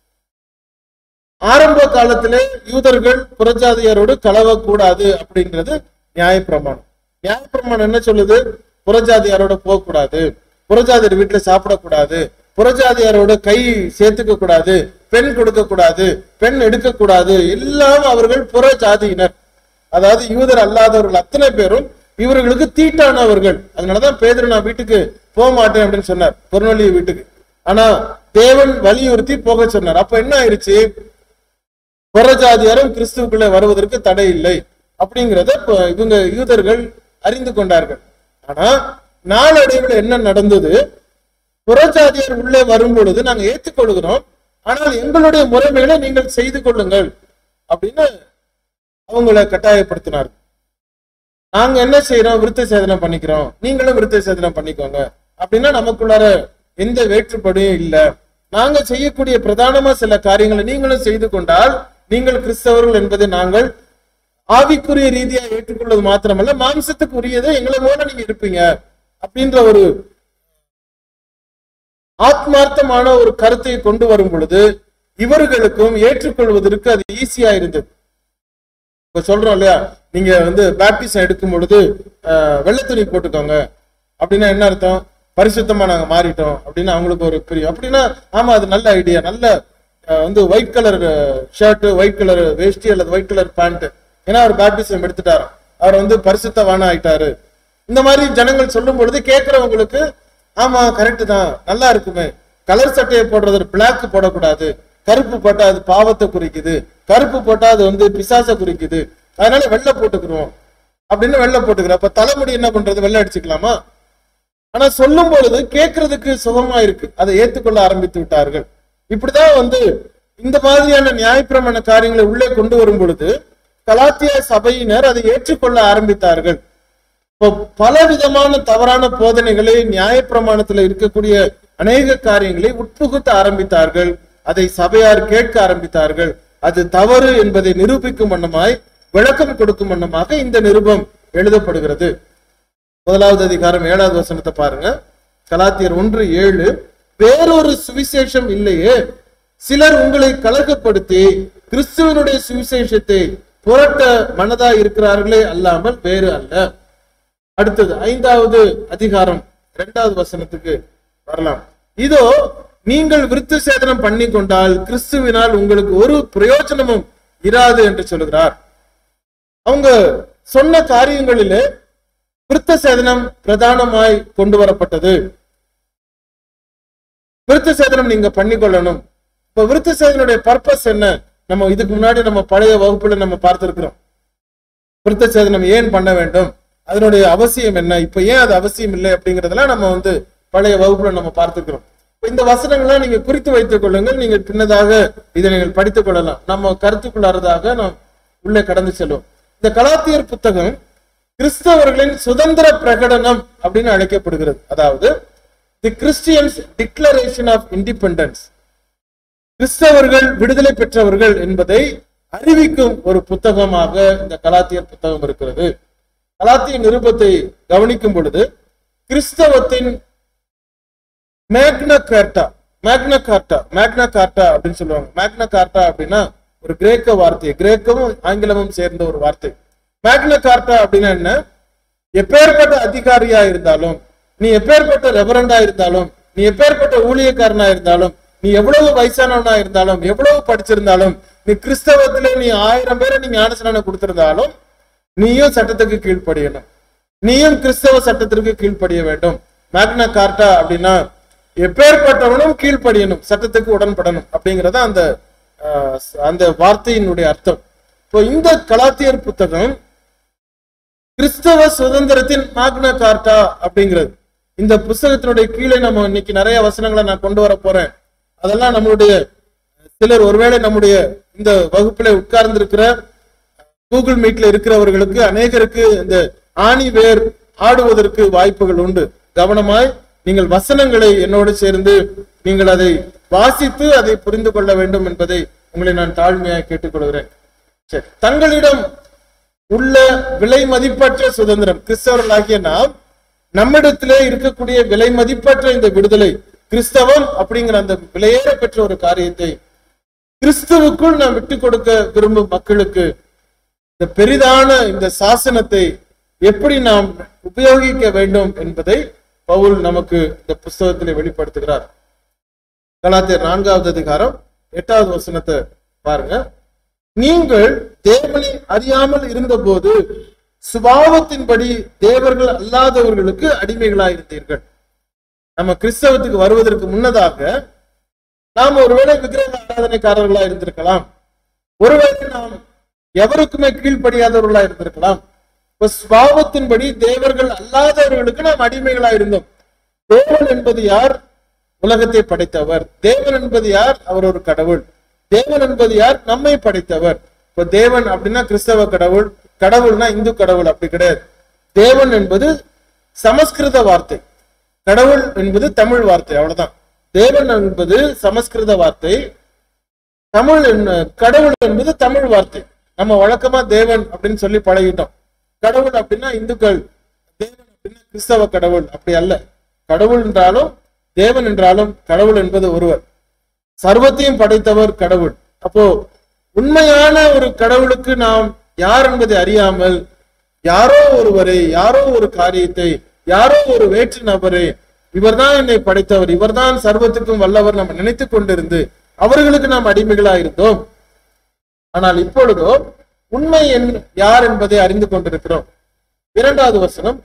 ஆரம்ப காலத்திலே யூதர்கள் புறஜாதியாரோடு கலவக்கூடாது அப்படின்றது நியாயப்பிரமாணம். நியாயப்பிரமாணம் என்ன சொல்லுது? புறஜாதியாரோட போகக்கூடாது, புறஜாதியார் வீட்டுல சாப்பிடக்கூடாது, புறஜாதியாரோட கை சேர்த்துக்க கூடாது, பெண் கொடுக்க கூடாது, பெண் எடுக்கக்கூடாது. எல்லாம் அவர்கள் புற ஜாதியினர். அதாவது யூதர் அல்லாதவர்கள் அத்தனை பேரும் இவர்களுக்கு தீட்டானவர்கள். அதனாலதான் பேதுரு நான் வீட்டுக்கு போக மாட்டேன் அப்படின்னு சொன்னார், பொருநொழிய வீட்டுக்கு. ஆனா தேவன் வலியுறுத்தி போக சொன்னார். அப்ப என்ன ஆயிடுச்சு, புறஜாதியாரும் கிறிஸ்துவுக்குள்ளே வருவதற்கு தடை இல்லை அப்படிங்கிறத இவங்க யூதர்கள் அறிந்து கொண்டார்கள். ஆனா நாளடைவில் என்ன நடந்தது, புறஜாதியார் உள்ளே வரும் பொழுது நாங்க ஏற்றுக்கொள்கிறோம், ஆனால் எங்களுடைய முறைமைகளை நீங்கள் செய்து கொள்ளுங்கள் அப்படின்னு அவங்கள கட்டாயப்படுத்தினார். நாங்க என்ன செய்யறோம், விருத்த சேதனம் பண்ணிக்கிறோம், நீங்களும் விருத்த சேதனம் பண்ணிக்கோங்க அப்படின்னா நமக்குள்ளார எந்த வேற்றுப்படியும் இல்லை. நாங்க செய்யக்கூடிய பிரதானமா சில காரியங்களை நீங்களும் செய்து கொண்டால் நீங்கள் கிறிஸ்தவர்கள் என்பதை நாங்கள் ஆவிக்குரிய ரீதியா ஏற்றுக்கொள்வது மாத்திரமல்ல, மாம்சத்துக்கு உரியதை எங்களை போல நீங்க இருப்பீங்க அப்படின்ற ஒரு ஆத்மார்த்தமான ஒரு கருத்தை கொண்டு வரும் பொழுது இவர்களுக்கும் ஏற்றுக்கொள்வதற்கு அது ஈஸியா இருந்தது. இப்ப சொல்றோம் இல்லையா, நீங்க பேப்டிசம் எடுக்கும் பொழுது வெள்ளை துணி போட்டுக்கோங்க அப்படின்னா என்ன அர்த்தம், பரிசுத்தமா நாங்க மாறிட்டோம் அப்படின்னு அவங்களுக்கு ஒரு பிரியம். அப்படின்னா ஆமா அது நல்ல ஐடியா, நல்ல white colour shirt, white colour வேஷ்டி அல்லது ஒயிட் கலர் பேண்ட், ஏன்னா அவர் பேப்டிசம் எடுத்துட்டாரு, அவர் பரிசுத்தவான ஆயிட்டாரு. இந்த மாதிரி ஜனங்கள் சொல்லும் பொழுது கேட்கிறவங்களுக்கு ஆமா கரெக்ட் தான், நல்லா இருக்குமே, கலர் சட்டையை போடுறது பிளாக் போடக்கூடாது, கருப்பு போட்டா அது பாவத்தை குறிக்குது, கருப்பு போட்டா அது பிசாசை குறிக்குது, அதனால வெள்ளை போட்டுக்கிறோம் அப்படின்னு வெள்ளை போட்டுக்கிறோம். அப்ப தலைமுடி என்ன பண்றது, வெள்ளை அடிச்சுக்கலாமா? ஆனா சொல்லும் பொழுது கேட்கறதுக்கு சுகமா இருக்கு, அதை ஏற்றுக்கொள்ள ஆரம்பித்து விட்டார்கள். இப்படிதான் இந்த மாதிரியான நியாயப்பிரமாண காரியங்களை உள்ளே கொண்டு வரும் பொழுது கலாத்திய சபையினர் அதை ஏற்றுக்கொள்ள ஆரம்பித்தார்கள். இப்போ பல விதமான தவறான போதனைகளை நியாயப்பிரமாணத்துல இருக்கக்கூடிய அநேக காரியங்களை உட்புகுத்த ஆரம்பித்தார்கள். அதை சபையார் கேட்க ஆரம்பித்தார்கள். அது தவறு என்பதை நிரூபிக்கும் வண்ணமாய், விளக்கம் கொடுக்கும் வண்ணமாக இந்த நிருபம் எழுதப்படுகிறது. 1வது அதிகாரம் 7வது வசனத்தை பாருங்க. கலாத்தியர் 1:7, வேறொரு சுவிசேஷம் இல்லையே, சிலர் உங்களை கலகப்படுத்தி கிறிஸ்துவனுடைய சுவிசேஷத்தை புரட்ட மனதா இருக்கிறார்களே அல்லாமல் வேறு அல்ல. அடுத்தது 5வது அதிகாரம் 2வது வசனத்துக்கு வரலாம். இதோ நீங்கள் விருத்த சேதனம் பண்ணி கொண்டால் கிறிஸ்துவினால் உங்களுக்கு ஒரு பிரயோஜனமும் இராது என்று சொல்கிறார். அவங்க சொன்ன காரியங்களிலே விருத்த சேதனம் பிரதானமாய் கொண்டு வரப்பட்டது. விருத்த சேதனம் நீங்க பண்ணிக்கொள்ளணும். இப்ப விருத்த சேதனுடைய பர்பஸ் என்ன, நம்ம இதுக்கு முன்னாடி நம்ம பழைய வகுப்புல நம்ம பார்த்திருக்கிறோம். விருத்த சேதனம் ஏன் பண்ண வேண்டும், அதனுடைய அவசியம் என்ன, இப்ப ஏன் அது அவசியம் இல்லை அப்படிங்கறதெல்லாம் நம்ம பழைய வகுப்புல நம்ம பார்த்திருக்கிறோம். இந்த வசனங்கள்லாம் நீங்க குறித்து வைத்துக் கொள்ளுங்கள், நீங்கள் பின்னதாக இதை நீங்கள் படித்துக் கொள்ளலாம். நம்ம கருத்துக்குள்ளாரதாக நாம் உள்ளே கடந்து செல்வோம். இந்த கலாத்தியர் புத்தகம் கிறிஸ்தவர்களின் சுதந்திர பிரகடனம் அப்படின்னு அழைக்கப்படுகிறது. அதாவது the Christians declaration of independence, கிறிஸ்தவர்கள் விடுதலை பெற்றவர்கள் என்பதை அறிவிக்கும் ஒரு புத்தகமாக இந்த கலாத்தியர் புத்தகம் இருக்கிறது. கலாத்திய நிருபத்தை கவனிக்கும் பொழுது கிறிஸ்தவத்தின் மேக்னா கார்ட்டா அப்படின்னு சொல்லுவாங்க. மேக்னா கார்ட்டா அப்படின்னா ஒரு கிரேக்க வார்த்தை, கிரேக்கமும் ஆங்கிலமும் சேர்ந்த ஒரு வார்த்தை. மேக்னா கார்ட்டா அப்படின்னா என்ன, எப்பேற்பட்ட அதிகாரியா இருந்தாலும், நீ எப்பேற்பட்ட ரெவரண்டா இருந்தாலும், நீ எப்பேற்பட்ட ஊழியக்காரனா இருந்தாலும், நீ எவ்வளவு வயசானவனா இருந்தாலும், எவ்வளவு படிச்சிருந்தாலும், நீ கிறிஸ்தவத்திலே நீ 1000 பேரை நீ ஞானஸ்நானம் கொடுத்திருந்தாலும் நீயும் சட்டத்துக்கு கீழ்ப்படியணும், நீயும் கிறிஸ்தவ சட்டத்திற்கு கீழ்ப்படிய வேண்டும். மேக்னா கார்ட்டா அப்படின்னா எப்பேற்பட்டவனும் கீழ்ப்படியணும், சட்டத்துக்கு உடன்படணும் அப்படிங்கிறத அந்த வார்த்தையினுடைய அர்த்தம். இப்போ இந்த கலாத்தியர் புத்தகம் கிறிஸ்தவ சுதந்திரத்தின் மேக்னா கார்ட்டா அப்படிங்கிறது. இந்த புத்தகத்தினுடைய கீழே நம்ம இன்னைக்கு நிறைய வசனங்களை நான் கொண்டு வர போறேன். அதெல்லாம் நம்மளுடைய சிலர் ஒருவேளை நம்முடைய இந்த வகுப்புல உட்கார்ந்து இருக்கிற கூகுள் மீட்ல இருக்கிறவர்களுக்கு அநேகருக்கு இந்த ஆணி வேர் ஆடுவதற்கு வாய்ப்புகள் உண்டு. கவனமாய் நீங்கள் வசனங்களை என்னோடு சேர்ந்து நீங்கள் அதை வாசித்து அதை புரிந்து கொள்ள வேண்டும் என்பதை உங்களை நான் தாழ்மையாக கேட்டுக்கொள்கிறேன். சரி, தங்களிடம் உள்ள விலை மதிப்பற்ற சுதந்திரம், கிறிஸ்தவர்களாகிய நாம் நம்மிடத்திலே இருக்கக்கூடிய விலை மதிப்பற்ற இந்த விடுதலை, கிறிஸ்தவம் அப்படிங்கிற அந்த விலையேற பெற்ற ஒரு காரியத்தை கிறிஸ்துவுக்குள் நாம் விட்டுக் கொடுக்க விரும்பும் மக்களுக்கு இந்த பெரிதான இந்த சாசனத்தை எப்படி நாம் உபயோகிக்க வேண்டும் என்பதை பவுல் நமக்கு இந்த புஸ்தகத்திலே வெளிப்படுத்துகிறார். கலாத்தியர் 4வது அதிகாரம் 8வது வசனத்தை பாருங்க. நீங்கள் தேவனை அறியாமல் இருந்தபோது சுபாவத்தின்படி தேவர்கள் அல்லாதவர்களுக்கு அடிமைகளாயிருந்தீர்கள். நம்ம கிறிஸ்தவத்துக்கு வருவதற்கு முன்னதாக நாம் ஒருவேளை விக்கிரக ஆராதனைக்காரர்களா இருந்திருக்கலாம், ஒருவேளை நாம் எவருக்குமே கீழ்ப்படியாதவர்களா இருந்திருக்கலாம். இப்ப சுபாவத்தின்படி தேவர்கள் அல்லாதவர்களுக்கு நாம் அடிமைகளா இருந்தோம். தேவன் என்பது யார்? உலகத்தை படைத்தவர். தேவன் என்பது யார்? அவர் ஒரு கடவுள். தேவன் என்பது யார்? நம்மை படைத்தவர். இப்ப தேவன் அப்படின்னா கிறிஸ்தவ கடவுள், கடவுள்னா இந்து கடவுள் அப்படி கிடையாது. தேவன் என்பது சமஸ்கிருத வார்த்தை, கடவுள் என்பது தமிழ் வார்த்தை, அவ்வளவுதான். தேவன் என்பது சமஸ்கிருத வார்த்தை, கடவுள் என்பது தமிழ் வார்த்தை. நம்ம வழக்கமா தேவன் அப்படின்னு சொல்லி பழகிட்டோம். கடவுள் அப்படின்னா இந்துக்கள், தேவன் அப்படின்னா கிறிஸ்தவ கடவுள், அப்படி அல்ல. கடவுள் என்றாலும் தேவன் என்றாலும் கடவுள் என்பது ஒருவர், சர்வத்தையும் படைத்தவர் கடவுள். அப்போ உண்மையான ஒரு கடவுளுக்கு நாம் யார் என்பதை அறியாமல் யாரோ ஒருவரை, யாரோ ஒரு காரியத்தை, யாரோ ஒரு வேற்று நபரை, இவர்தான் என்னை படைத்தவர், இவர்தான் சர்வத்துக்கும் வல்லவர் நம்ம நினைத்துக் கொண்டிருந்து அவர்களுக்கு நாம் அடிமைகளா இருந்தோம். ஆனால் இப்பொழுதோ உண்மை யார் என்பதை அறிந்து கொண்டிருக்கிறோம். 2வது வசனம்,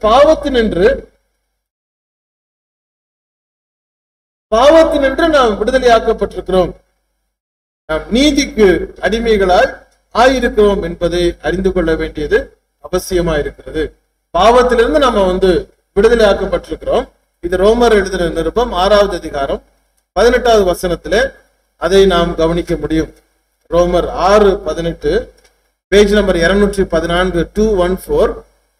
பாவத்தினின்று நாம் விடுதலையாக்கப்பட்டிருக்கிறோம், நாம் நீதிக்கு அடிமைகளாய் ஆயிருக்கிறோம் என்பதை அறிந்து கொள்ள வேண்டியது அவசியமா இருக்கிறது. பாவத்திலிருந்து நம்ம விடுதலையாக்கப்பட்டிருக்கிறோம். இது ரோமர் எழுதின நிருபம் 6வது அதிகாரம் 18வது வசனத்திலே அதை நாம் கவனிக்க முடியும். ரோமர் 6:18, பேஜ் நம்பர் 214, 214.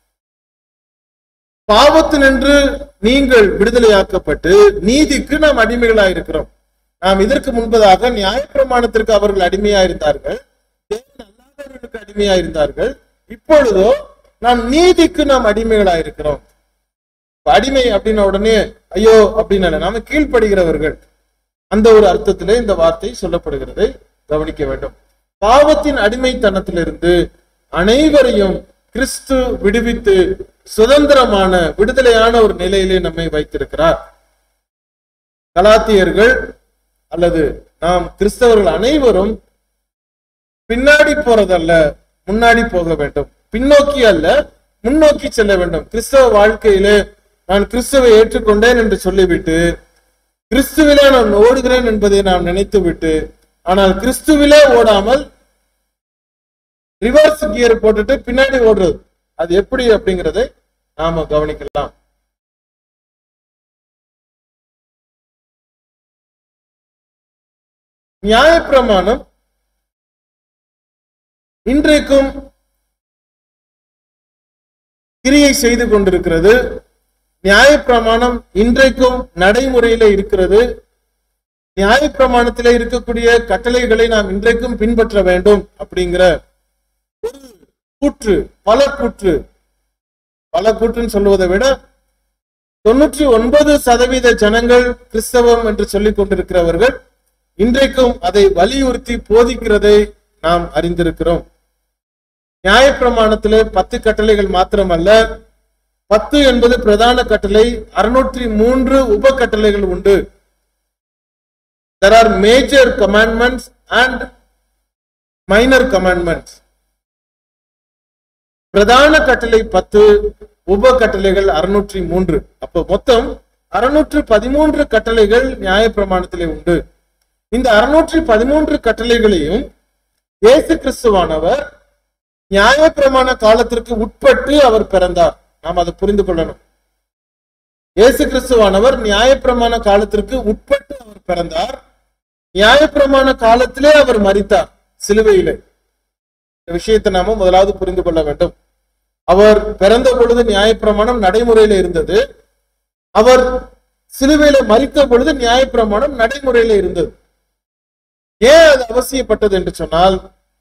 பாவத்தினின்று நீங்கள் விடுதலையாக்கப்பட்டு நீதிக்கு நாம் அடிமைகளாயிருக்கிறோம். நாம் இதற்கு முன்பதாக நியாயப்பிரமாணத்திற்கு அவர்கள் அடிமையாயிருந்தார்கள், தேவன் அல்லாதவர்களுக்கு அடிமையாயிருந்தார்கள். இப்பொழுதோ நாம் நீதிக்கு நாம் அடிமைகளாயிருக்கிறோம். அடிமை அப்படின்ன உடனே ஐயோ அப்படின்னு நாம கீழ்ப்படுகிறவர்கள், அந்த ஒரு அர்த்தத்திலே இந்த வார்த்தை சொல்லப்படுகிறது, கவனிக்க வேண்டும். பாவத்தின் அடிமைத்தனத்திலிருந்து அனைவரையும் கிறிஸ்து விடுவித்து சுதந்திரமான விடுதலையான ஒரு நிலையிலே நம்மை வைத்திருக்கிறார். கலாத்தியர்கள் அல்லது நாம் கிறிஸ்தவர்கள் அனைவரும் பின்னாடி போறதல்ல, முன்னாடி போக வேண்டும். பின்னோக்கி அல்ல, முன்னோக்கி செல்ல வேண்டும். கிறிஸ்தவ வாழ்க்கையிலே நான் கிறிஸ்துவை ஏற்றுக்கொண்டேன் என்று சொல்லிவிட்டு கிறிஸ்துவிலே நான் ஓடுகிறேன் என்பதை நாம் நினைத்து விட்டு, ஆனால் கிறிஸ்துவிலே ஓடாமல் ரிவர்ஸ் கியர் போட்டுட்டு பின்னாடி ஓடுறது, அது எப்படி அப்படிங்கிறதை நாம கவனிக்கலாம். நியாயப்பிரமாணம் இன்றைக்கும் கிரியை செய்து கொண்டிருக்கிறது. நியாயப்பிரமாணம் இன்றைக்கும் நடைமுறையில இருக்கிறது. நியாயப்பிரமாணத்திலே இருக்கக்கூடிய கட்டளைகளை நாம் இன்றைக்கும் பின்பற்ற வேண்டும் அப்படிங்கிற ஒரு கூற்று, பல கூற்றுன்னு சொல்லுவதை விட 99% ஜனங்கள் கிறிஸ்தவம் என்று சொல்லிக் கொண்டிருக்கிறவர்கள் இன்றைக்கும் அதை வலியுறுத்தி போதிக்கிறதை நாம் அறிந்திருக்கிறோம். நியாயப்பிரமாணத்திலே 10 கட்டளைகள் மாத்திரமல்ல, 10 என்பது பிரதான கட்டளை, 603 உப கட்டளைகள் உண்டு. There are major commandments and minor commandments. பிரதான கட்டளை 10, உப கட்டளைகள் 603. அப்போ மொத்தம் 613 கட்டளைகள் நியாயப்பிரமாணத்திலே உண்டு. இந்த 613 கட்டளைகளையும் இயேசு கிறிஸ்துவானவர் நியாயப்பிரமாண காலத்திற்கு உட்பட்டு அவர் பிறந்தார். நாம் அதை புரிந்து கொள்ளணும். இயேசு கிறிஸ்துவானவர் நியாயப்பிரமாண காலத்திற்கு உட்பட்டு அவர் பிறந்தார். நியாயப்பிரமாண காலத்திலே அவர் மரித்தார் சிலுவையிலே. இந்த விஷயத்தை நாம முதலாவது புரிந்து கொள்ள வேண்டும். அவர் பிறந்த பொழுது நியாயப்பிரமாணம் நடைமுறையில இருந்தது. அவர் சிலுவையில மரித்த பொழுது நியாயப்பிரமாணம் நடைமுறையில இருந்தது. ஏன் அது அவசியப்பட்டது என்று சொன்னால்,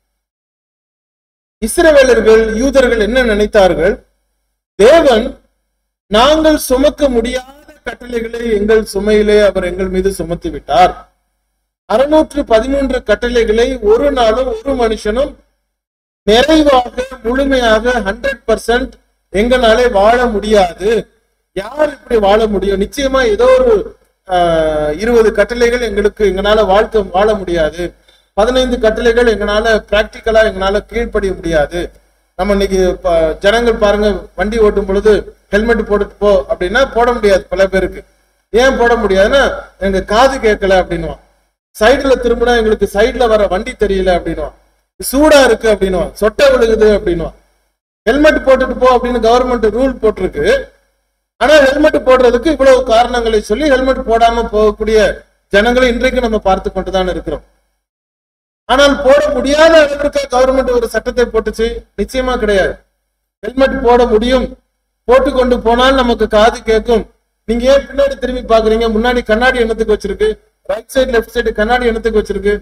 இஸ்ரவேலர்கள், யூதர்கள் என்ன நினைத்தார்கள்? தேவன் நாங்கள் சுமக்க முடியாத கட்டளைகளை எங்கள் சுமையிலே அவர் எங்கள் மீது சுமத்தி விட்டார். 613 கட்டளைகளை ஒரு நாளும் ஒரு மனுஷனும் நிறைவாக முழுமையாக 100% எங்களாலே வாழ முடியாது. யார் இப்படி வாழ முடியும்? நிச்சயமா ஏதோ ஒரு 20 கட்டளைகள் எங்களால வாழ முடியாது. 15 கட்டளைகள் எங்களால பிராக்டிக்கலா எங்களால கீழ்ப்படிய முடியாது. நம்ம இன்னைக்கு ஜனங்கள் பாருங்க, வண்டி ஓட்டும் பொழுது ஹெல்மெட் போட்டுட்டு போ அப்படின்னா போட முடியாது. பல பேருக்கு ஏன் போட முடியாதுன்னா, எங்க காது கேட்கல அப்படின்னுவான். சைடுல திரும்பினா எங்களுக்கு சைடுல வர வண்டி தெரியல அப்படின்னுவான். சூடா இருக்கு அப்படின்னுவான். சொட்டை விழுகுது அப்படின்னுவான். ஹெல்மெட் போட்டுட்டு போ அப்படின்னு கவர்மெண்ட் ரூல் போட்டிருக்கு. ஆனா ஹெல்மெட் போடுறதுக்கு இவ்வளவு காரணங்களை சொல்லி ஹெல்மெட் போடாம போகக்கூடிய ஜனங்களை இன்றைக்கு நம்ம பார்த்து கொண்டுதான் இருக்கிறோம். ஆனால் போட முடியாத அளவிற்கு கவர்மெண்ட் ஒரு சட்டத்தை போட்டுச்சு? நிச்சயமா கிடையாது. ஹெல்மெட் போட முடியும், போட்டு கொண்டு போனால் நமக்கு காது கேட்கும். நீங்க ஏன் பின்னாடி திரும்பி பாக்குறீங்க? முன்னாடி கண்ணாடி என்னத்துக்கு வச்சிருக்கு? ரைட் சைடு லெஃப்ட் சைடு கண்ணாடி என்னத்துக்கு வச்சிருக்கு?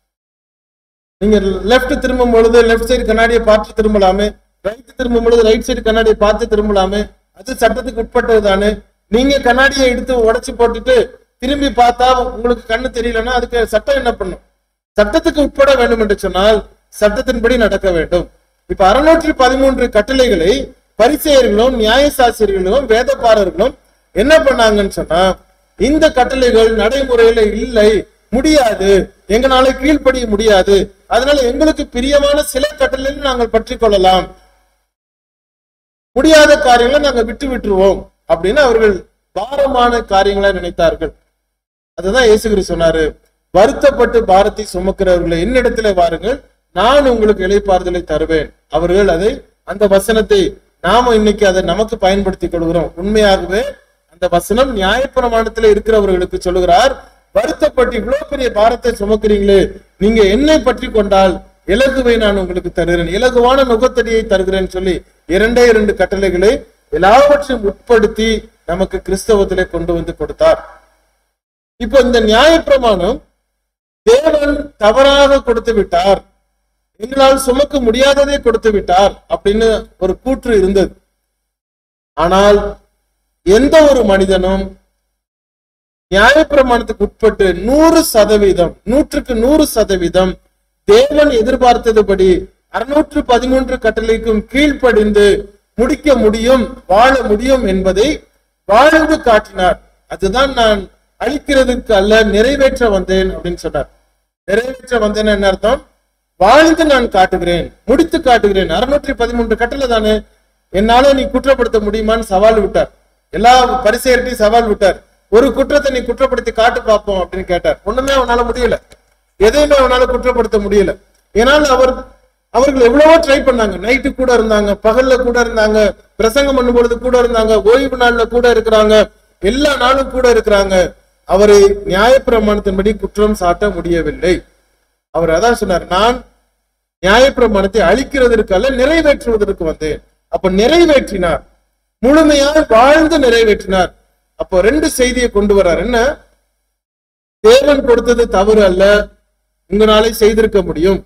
நீங்க லெஃப்ட் திரும்பும் பொழுது லெஃப்ட் சைடு கண்ணாடியை பார்த்து திரும்பலாமே, ரைட் திரும்பும் பொழுது ரைட் சைடு கண்ணாடியை பார்த்து திரும்பலாமே. அது சட்டத்துக்கு உட்பட்டது தானே. நீங்க கண்ணாடியை எடுத்து உடைச்சு போட்டுட்டு திரும்பி பார்த்தா உங்களுக்கு கண்ணு தெரியலன்னா அதுக்கு சட்டம் என்ன பண்ணும்? சட்டத்துக்கு உட்பட வேண்டும் என்று சொன்னால் சட்டத்தின்படி நடக்க வேண்டும். இப்ப 613 கட்டளைகளை பரிசேயர்களும் நியாயசாஸ்திரிகளும் வேதபாரர்களும் என்ன பண்ணாங்கன்னு சொன்னா, இந்த கட்டளைகள் நடைமுறையில இல்லை, முடியாது, எங்களால கீழ்ப்படிய முடியாது, அதனால எங்களுக்கு பிரியமான சில கட்டளைகள் நாங்கள் பற்றி கொள்ளலாம், முடியாத காரியங்களை நாங்க விட்டுருவோம் அப்படின்னு அவர்கள் பாரமான காரியங்களை நினைத்தார்கள். அதுதான் இயேசு கிறிஸ்து சொன்னாரு, வருத்தப்பட்டு பாரத்தை சுமக்கிறவர்களை என்னிடத்திலே வாருங்கள், நான் உங்களுக்கு இளைப்பாறுதலை தருவேன். அவர்கள் அதை, அந்த வசனத்தை நாம இன்னைக்கு அதை நமக்கு பயன்படுத்திக் கொள்கிறோம். உண்மையாகவே அந்த வசனம் நியாயப்பிரமாணத்துல இருக்கிறவர்களுக்கு சொல்லுகிறார், வருத்தப்பட்டு இவ்வளவு பெரிய பாரத்தை சுமக்கிறீங்களே, நீங்க என்னை பற்றி கொண்டால் இலகுவை நான் உங்களுக்கு தருகிறேன், இலகுவான நுகத்தடியை தருகிறேன் சொல்லி 2 கட்டளைகளை எல்லாவற்றையும் உட்படுத்தி நமக்கு கிறிஸ்தவத்திலே கொண்டு வந்து கொடுத்தார். இப்போ இந்த நியாயப்பிரமாணம் தேவன் தவறாக கொடுத்து விட்டார், எங்களால் சுமக்க முடியாததை கொடுத்து விட்டார் அப்படின்னு ஒரு கூற்று இருந்தது. ஆனால் எந்த ஒரு மனிதனும் நியாயப்பிரமாணத்துக்கு உட்பட்டு 100%, 100% தேவன் எதிர்பார்த்ததுபடி 613 கட்டளைக்கும் கீழ்ப்படிந்து முடிக்க முடியும், வாழ முடியும் என்பதை வாழ்ந்து காட்டினார். அதுதான் நான் அழிக்கிறதுக்கு அல்ல நிறைவேற்ற வந்தேன் அப்படின்னு சொன்னார். நிறைவேற்ற வந்தேன் என்ன அர்த்தம்? வாழ்ந்து நான் காட்டுகிறேன், முடித்து காட்டுகிறேன். 613 கட்டளை தானே, என்னால நீ குற்றப்படுத்த முடியுமான்னு சவால் விட்டார். எல்லா பரிசேயர்கிட்டையும் சவால் விட்டார். ஒரு குற்றத்தை நீ குற்றப்படுத்தி காட்டு பார்ப்போம் அப்படின்னு கேட்டார். ஒண்ணுமே அவனால முடியல, எதையுமே அவனால குற்றப்படுத்த முடியல. ஏனால் அவர்கள் எவ்வளவோ ட்ரை பண்ணாங்க. நைட்டு கூட இருந்தாங்க, பகல்ல கூட இருந்தாங்க, பிரசங்கம் பண்ணும் பொழுது கூட இருந்தாங்க, ஓய்வு நாள்ல கூட இருக்கிறாங்க, எல்லா நாளும் கூட இருக்கிறாங்க. அவரை நியாயப்பிரமாணத்தின்படி குற்றம் சாட்ட முடியவில்லை. அவர் அதான் சொன்னார், நான் நியாயப்பிரமாணத்தை அழிக்கிறதற்கு அல்ல நிறைவேற்றுவதற்கு வந்தேன். அப்ப நிறைவேற்றினார், முழுமையாக வாழ்ந்து நிறைவேற்றினார். அப்போ 2 செய்தியை கொண்டு வர்றார். என்ன? தேவன் கொடுத்தது தவறு அல்ல, உங்களாலே செய்திருக்க முடியும்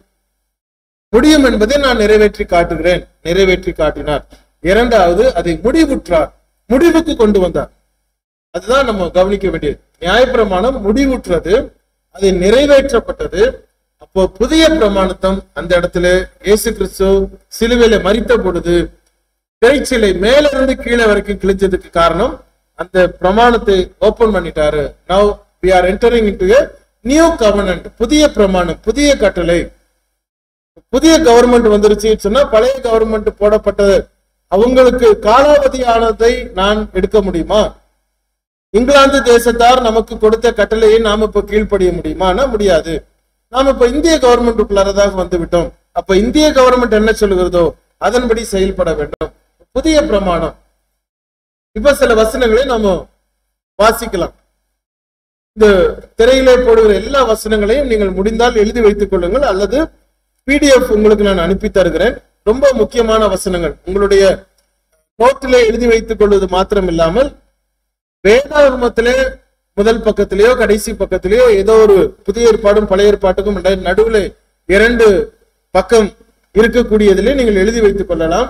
என்பதை நான் நிறைவேற்றி காட்டுகிறேன், நிறைவேற்றி காட்டினார். 2வது, அதை முடிவுற்றார், முடிவுக்கு கொண்டு வந்தார். அதுதான் நம்ம கவனிக்க வேண்டியது. நியாயப்பிரமாணம் முடிவுற்றது, அது நிறைவேற்றப்பட்டது. அப்போ புதிய பிரமாணத்தம் அந்த இடத்துல இயேசு கிறிஸ்து சிலுவையில மரித்த பொழுது திரைச்சிலை மேல இருந்து கீழே வரைக்கும் கிழிஞ்சதுக்கு காரணம் அந்த பிரமாணத்தை ஓபன் பண்ணிட்டாரு. Now we are entering into a new covenant. புதிய பிரமாணம், புதிய கட்டளை. புதிய கவர்மெண்ட் வந்துருச்சு சொன்னா பழைய கவர்மெண்ட் போடப்பட்டது அவங்களுக்கு காலாவதியானதை நான் எடுக்க முடியுமா? இங்கிலாந்து தேசத்தார் நமக்கு கொடுத்த கட்டளையை நாம இப்ப கீழ்ப்படிய முடியுமானா முடியாது. நாம இப்ப இந்திய கவர்மெண்ட்டுக்குள்ளதாக வந்து விட்டோம். அப்ப இந்திய கவர்மெண்ட் என்ன சொல்லுகிறதோ அதன்படி செயல்பட வேண்டும். புதிய பிரமாணம். இப்ப சில வசனங்களை நாம வாசிக்கலாம். இந்த திரையிலே போடுகிற எல்லா வசனங்களையும் நீங்கள் முடிந்தால் எழுதி வைத்துக் கொள்ளுங்கள், அல்லது PDF உங்களுக்கு நான் அனுப்பி தருகிறேன். ரொம்ப முக்கியமான வசனங்கள் உங்களுடைய நோட்டிலே எழுதி வைத்துக் கொள்வது மாத்திரம் இல்லாமல் வேதாகமத்திலே முதல் பக்கத்திலேயோ கடைசி பக்கத்திலேயோ ஏதோ ஒரு புதிய ஏற்பாடும் பழைய ஏற்பாட்டுக்கும் நடுவில் 2 பக்கம் இருக்கக்கூடியதிலே நீங்கள் எழுதி வைத்துக் கொள்ளலாம்.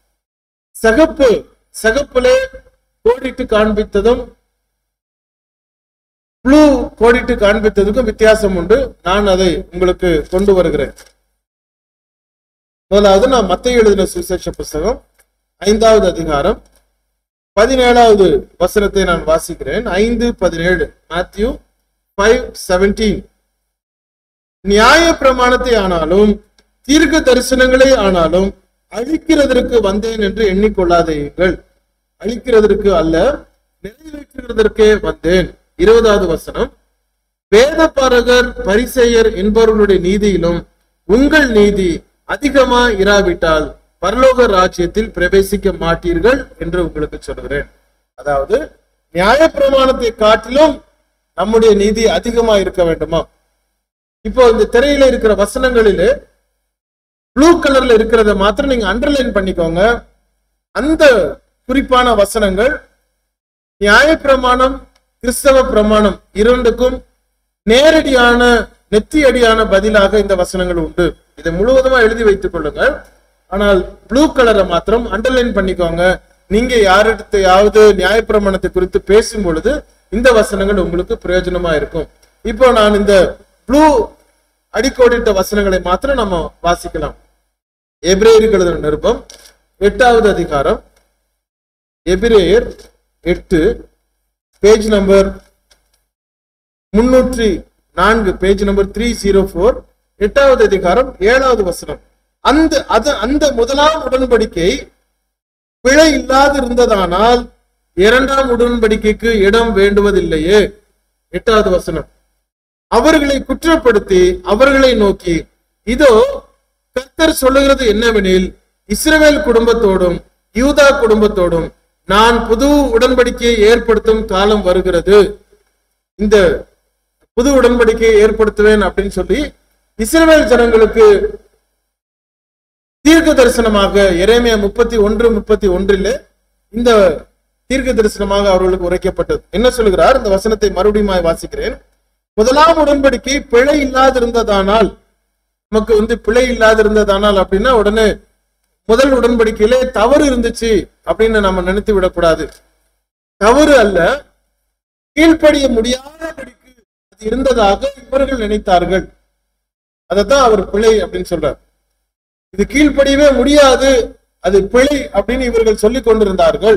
சகப்புலே கோடிட்டு காண்பித்ததும் ப்ளூ கோடிட்டு காண்பித்ததுக்கும் வித்தியாசம் உண்டு. நான் அதை உங்களுக்கு கொண்டு வருகிறேன். முதலாவது நான் மத்தேயு எழுதின சுவிசேஷ புஸ்தகம் 5வது அதிகாரம் 17வது வசனத்தை நான் வாசிக்கிறேன். 5:17 Matthew 5:17. நியாய பிரமாணத்தை ஆனாலும் தீர்க்க தரிசனங்களே ஆனாலும் அழிக்கிறதற்கு வந்தேன் என்று எண்ணிக்கொள்ளாதீர்கள். அழிக்கிறதற்கு அல்ல, நிறைவேற்றுகிறதற்கே வந்தேன். 20வது வசனம், வேதபாரகர் பரிசேயர் என்பவர்களுடைய நீதியிலும் உங்கள் நீதி அதிகமா இராவிட்டால் பரலோக ராஜ்யத்தில் பிரவேசிக்க மாட்டீர்கள் என்று உங்களுக்கு சொல்கிறேன். அதாவது நியாயப்பிரமாணத்தை காட்டிலும் நம்முடைய நீதி அதிகமா இருக்க வேண்டுமா? இப்போ இந்த திரையில இருக்கிற வசனங்களிலே ப்ளூ கலர்ல இருக்கிறத மாத்திரம் நீங்க அண்டர்லைன் பண்ணிக்கோங்க. அந்த குறிப்பான வசனங்கள் நியாயப்பிரமாணம், கிறிஸ்தவ பிரமாணம் இரண்டுக்கும் நேரடியான நெத்தியடியான பதிலாக இந்த வசனங்கள் உண்டு. இதை முழுவதுமா எழுதி வைத்துக் கொள்ளுங்கள். ஆனால் ப்ளூ கலரை மாத்திரம் அண்டர்லைன் பண்ணிக்கோங்க. நீங்க யாரிடத்தையாவது நியாயப்பிரமாணத்தை குறித்து பேசும் பொழுது இந்த வசனங்கள் உங்களுக்கு பிரயோஜனமா இருக்கும். இப்போ நான் இந்த ப்ளூ அடிக்கோடிட்ட வசனங்களை மாத்திரம் நம்ம வாசிக்கலாம். எபிரேயருக்கு எழுதின நிருபம் 8வது அதிகாரம், எபிரேயர் 8, பேஜ் நம்பர் 304, பேஜ் நம்பர் 304, 8வது அதிகாரம் 7வது வசனம். அந்த முதலாம் உடன்படிக்கை பிழை இல்லாது இருந்ததானால் 2ஆம் உடன்படிக்கைக்கு இடம் வேண்டுவதில்லையே. 8வது வசனம், அவர்களை குற்றப்படுத்தி அவர்களை நோக்கி, இதோ கர்த்தர் சொல்லுகிறது என்னவெனில், இஸ்ரவேல் குடும்பத்தோடும் யூதா குடும்பத்தோடும் நான் புது உடன்படிக்கையை ஏற்படுத்தும் காலம் வருகிறது. இந்த புது உடன்படிக்கையை ஏற்படுத்துவேன் அப்படின்னு சொல்லி இஸ்ரவேல் ஜனங்களுக்கு தீர்க்க தரிசனமாக எரேமியா 31:31 இந்த தீர்க்க தரிசனமாக அவர்களுக்கு உரைக்கப்பட்டது. என்ன சொல்லுகிறார்? இந்த வசனத்தை மறுபடியும் வாசிக்கிறேன். முதலாம் உடன்படிக்கை பிழை இல்லாதிருந்ததானால், நமக்கு பிழை இல்லாதிருந்ததானால் அப்படின்னா உடனே முதல் உடன்படிக்கையிலே தவறு இருந்துச்சு அப்படின்னு நம்ம நினைத்து விடக்கூடாது. தவறு அல்ல, கீழ்ப்படிய முடியாதபடிக்கு அது இருந்ததாக இவர்கள் நினைத்தார்கள். அதைத்தான் அவர் பிழை அப்படின்னு சொல்றார். இது கீழ்ப்படியவே முடியாது, அது பிழை அப்படின்னு இவர்கள் சொல்லிக் கொண்டிருந்தார்கள்.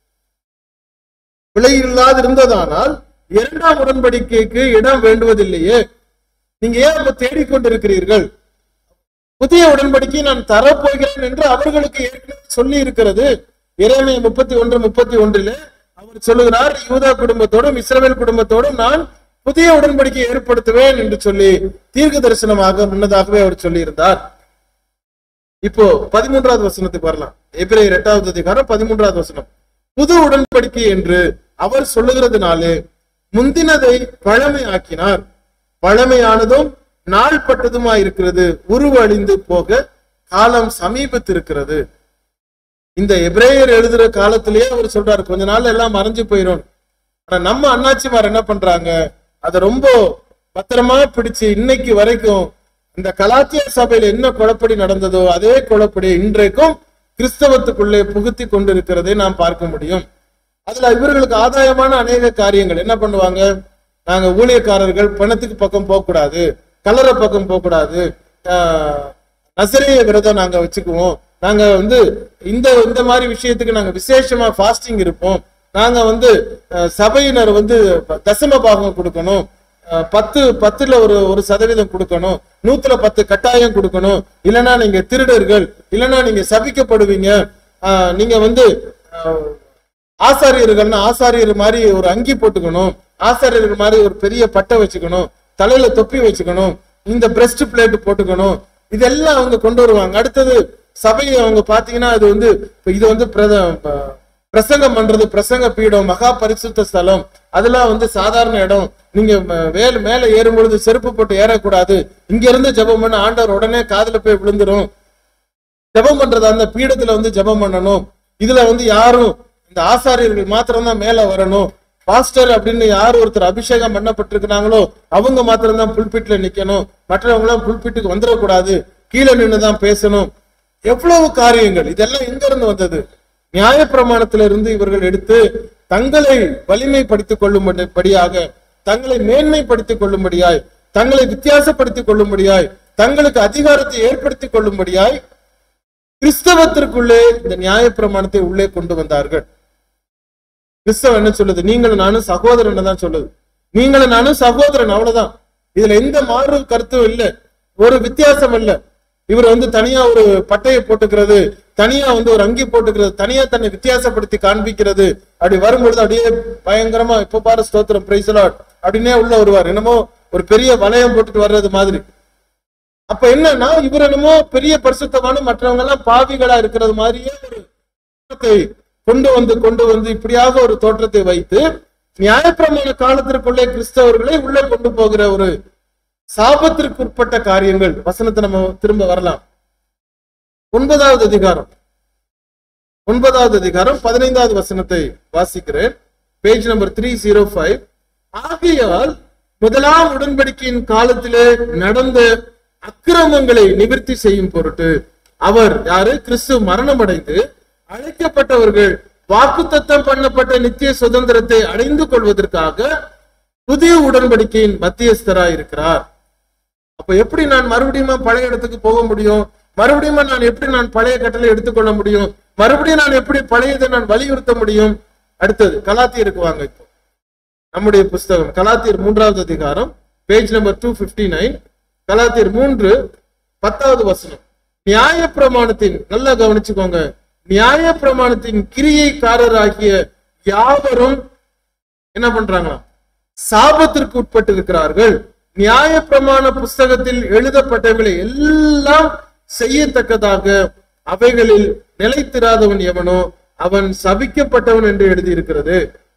பிழை இல்லாது இருந்ததானால் 2ஆம் உடன்படிக்கைக்கு இடம் வேண்டுவதில்லையே. நீங்க ஏன் தேடிக்கொண்டிருக்கிறீர்கள்? புதிய உடன்படிக்கை நான் தரப்போகிறேன் என்று அவர்களுக்கு ஏற்கனவே சொல்லி இருக்கிறது. எரேமியா 31:31 அவர் சொல்லுகிறார், யூதா குடும்பத்தோடும் இஸ்ரவேல் குடும்பத்தோடும் நான் புதிய உடன்படிக்கை ஏற்படுத்துவேன் என்று சொல்லி தீர்க்க தரிசனமாக முன்னதாகவே அவர் சொல்லி இருந்தார். இப்போ 13வது வசனத்துக்கு வரலாம். எபிரேயர் 8வது அதிகாரம் 13வது வசனம், புது உடன்படிக்கை என்று அவர் சொல்லுகிறதுனாலே முந்தினதை பழமை ஆக்கினார், பழமையானதும் நாள்பட்டதுமாயிருக்கிறது, உருவழிந்து போக காலம் சமீபத்திருக்கிறது. இந்த எபிரேயர் எழுதுற காலத்திலேயே அவர் சொல்றாரு, கொஞ்ச நாள் எல்லாம் மறைஞ்சு போயிடும். ஆனா நம்ம அண்ணாச்சிமார் என்ன பண்றாங்க, அதை ரொம்ப பத்திரமா பிடிச்சு இன்னைக்கு வரைக்கும் இந்த கலாத்திய சபையில என்ன குழப்படி நடந்ததோ அதே குழப்படி இன்றைக்கும் கிறிஸ்தவத்துக்குள்ளே புகுத்தி கொண்டிருக்கிறதை நாம் பார்க்க முடியும். அதுல இவர்களுக்கு ஆதாயமான அநேக காரியங்கள் என்ன பண்ணுவாங்க, நாங்க ஊழியக்காரர்கள் பணத்துக்கு பக்கம் போகக்கூடாது, கலர பக்கம் போகக்கூடாது, நசரேய விரதம் நாங்க வச்சுக்குவோம், நாங்க இந்த மாதிரி விஷயத்துக்கு நாங்க விசேஷமா ஃபாஸ்டிங் இருப்போம், நாங்க சபையினர் தசம பாகம் கொடுக்கணும், 10% ஒரு சதவீதம் கொடுக்கணும், 100% கட்டாயம் கொடுக்கணும், இல்லைன்னா நீங்க திருடர்கள், இல்லைன்னா நீங்க சபிக்கப்படுவீங்க, நீங்க ஆசாரியர்கள்னா ஆசாரியர் மாதிரி ஒரு அங்கி போட்டுக்கணும், ஆசாரியர்கள் மாதிரி ஒரு பெரிய பட்டை வச்சுக்கணும், தலையில தொப்பி வச்சுக்கணும், இந்த பிரஸ்ட் பிளேட் போட்டுக்கணும், இதெல்லாம் அவங்க கொண்டு வருவாங்க. அடுத்தது சபையை அவங்க பாத்தீங்கன்னா இது பிரசங்கம் பண்றது, பிரசங்க பீடம், மகா பரிசுத்த ஸ்தலம், அதெல்லாம் சாதாரண இடம், நீங்க மேல ஏறும் பொழுது செருப்பு போட்டு ஏறக்கூடாது, இங்க இருந்து ஜெபம் பண்ண ஆண்டவர் உடனே காதுல போய் விழுந்துரும், ஜெபம் பண்றது அந்த பீடத்துல ஜெபம் பண்ணணும், இதுல யாரும் இந்த ஆசாரியர்கள் மாத்திரம்தான் மேல வரணும், பாஸ்டர் அப்படின்னு யார் ஒருத்தர் அபிஷேகம் பண்ணப்பட்டிருக்கிறாங்களோ அவங்க மாத்திரம்தான் புல்பிட்ல நிக்கணும், மற்றவங்க எல்லாம் புல்பிட்டுக்கு வந்துடக்கூடாது, கீழே நின்றுதான் பேசணும். எவ்வளவு காரியங்கள், இதெல்லாம் எங்க இருந்து வந்தது? நியாயப்பிரமாணத்திலிருந்து இவர்கள் எடுத்து தங்களை வலிமைப்படுத்திக் கொள்ளும்படியாக, தங்களை மேன்மைப்படுத்திக் கொள்ளும்படியாய், தங்களை வித்தியாசப்படுத்திக் கொள்ளும்படியாய், தங்களுக்கு அதிகாரத்தை ஏற்படுத்திக் கொள்ளும்படியாய் கிறிஸ்தவத்திற்குள்ளே இந்த நியாயப்பிரமாணத்தை உள்ளே கொண்டு வந்தார்கள். கிறிஸ்தவம் என்ன சொல்லுது? நீங்களும் நானும் சகோதரன் தான் சொல்லுது. நீங்களும் நானும் சகோதரன், அவ்வளவுதான். இதுல எந்த மாறு கருத்தும் இல்லை, ஒரு வித்தியாசம் இல்லை. இவர் தனியா ஒரு பட்டையை போட்டுக்கிறது, தனியா ஒரு அங்கி போட்டுக்கிறது, தனியா தன்னை வித்தியாசப்படுத்தி காண்பிக்கிறது, அப்படி வரும்பொழுது அப்படியே பயங்கரமா இப்ப பாரு ஸ்தோத்திரம் பிரைஸ் தி லார்ட் அப்படின்னே உள்ள வருவார். என்னமோ ஒரு பெரிய வளையம் போட்டுட்டு வர்றது மாதிரி. அப்ப என்னன்னா இவர் என்னமோ பெரிய பரிசுத்தமான மற்றவங்க எல்லாம் பாவிகளா இருக்கிறது மாதிரியே ஒரு தோற்றத்தை கொண்டு வந்து இப்படியாக ஒரு தோற்றத்தை வைத்து நியாயப்பிரமாண காலத்திற்குள்ளே கிறிஸ்தவர்களை உள்ள கொண்டு போகிற ஒரு சாபத்திற்கு உட்பட்ட காரியங்கள். வசனத்தை நம்ம திரும்ப வரலாம். 9வது அதிகாரம் 15வது வசனத்தை வாசிக்கிறேன். Page number 305. ஆகையால் முதலாம் உடன்படிக்கையின் காலத்திலே நடந்த அக்கிரமங்களை நிவர்த்தி செய்யும் பொருட்டு அவர் யாரு? கிறிஸ்து மரணம் அடைந்து அழைக்கப்பட்டவர்கள் வாக்குத்தத்தம் பண்ணப்பட்ட நித்திய சுதந்திரத்தை அடைந்து கொள்வதற்காக புதிய உடன்படிக்கையின் மத்தியஸ்தராய் இருக்கிறார். அப்ப எப்படி நான் மறுபடியும் பழைய இடத்துக்கு போக முடியும்? மறுபடியும் நான் எப்படி பழைய கட்டளை எடுத்துக்கொள்ள முடியும்? மறுபடியும் நான் எப்படி பழையதை நான் வலியுறுத்த முடியும்? அடுத்தது கலாத்தியருக்கு வாங்க. இப்போ நம்முடைய புஸ்தகம் கலாத்தியர் 3வது அதிகாரம், பேஜ் நம்பர் 259. கலாத்தியர் 3:10 வசனம். நியாய பிரமாணத்தின், நல்லா கவனிச்சுக்கோங்க, நியாய பிரமாணத்தின் கிரியைக்காரராகிய யாவரும் என்ன பண்றாங்களா? சாபத்திற்கு உட்பட்டு இருக்கிறார்கள். நியாய பிரமாண புஸ்தகத்தில் எழுதப்பட்டவர்களை எல்லாம் செய்யத்தக்கதாக அவைகளில் நிலைத்திராதவன் எவனோ அவன் சபிக்கப்பட்டவன் என்று எழுதியிருக்கிறது.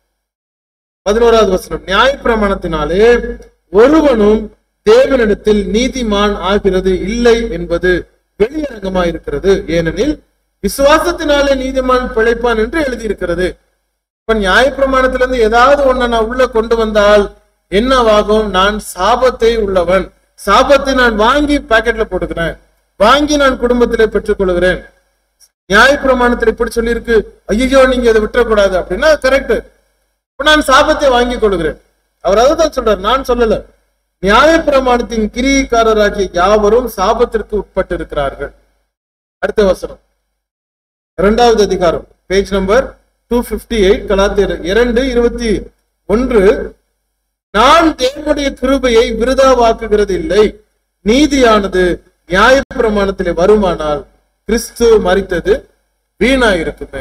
11வது வசனம். நியாய பிரமாணத்தினாலே ஒருவனும் தேவனிடத்தில் நீதிமான் ஆகிறது இல்லை என்பது வெளியரங்கமாயிருக்கிறது. ஏனெனில் விசுவாசத்தினாலே நீதிமான் பிழைப்பான் என்று எழுதியிருக்கிறது. இப்ப நியாய பிரமாணத்திலிருந்து ஏதாவது ஒண்ண நான் உள்ள கொண்டு வந்தால் என்னவாகும்? நான் சாபத்தை உள்ளவன். சாபத்தை நான் வாங்கி பாக்கெட்ல போட்டுக்கிறேன், வாங்கி நான் குடும்பத்திலே பெற்றுக் கொள்கிறேன். நியாய பிரமாணத்தில் இப்படி சொல்லியிருக்கு, ஐயோ நீங்க இதை விட்டுறக்கூடாது அப்படின்னா கரெக்ட். நான் சாபத்தை வாங்கி கொள்கிறேன். அவர் அதான் சொல்றாரு, நான் சொல்லல. நியாய பிரமாணத்தின் கிரியைக்காரராகிய யாவரும் சாபத்திற்கு உட்பட்டு இருக்கிறார்கள். அடுத்த வசனம் 2வது அதிகாரம், பேஜ் நம்பர் 258. கலாத்தியர் 2:21. நான் தேவனுடைய கிருபையை விருதாவாக்குகிறது இல்லை. நீதியானது நியாய பிரமாணத்திலே வருமானால் கிறிஸ்து மரித்தது வீணாயிருக்குமே.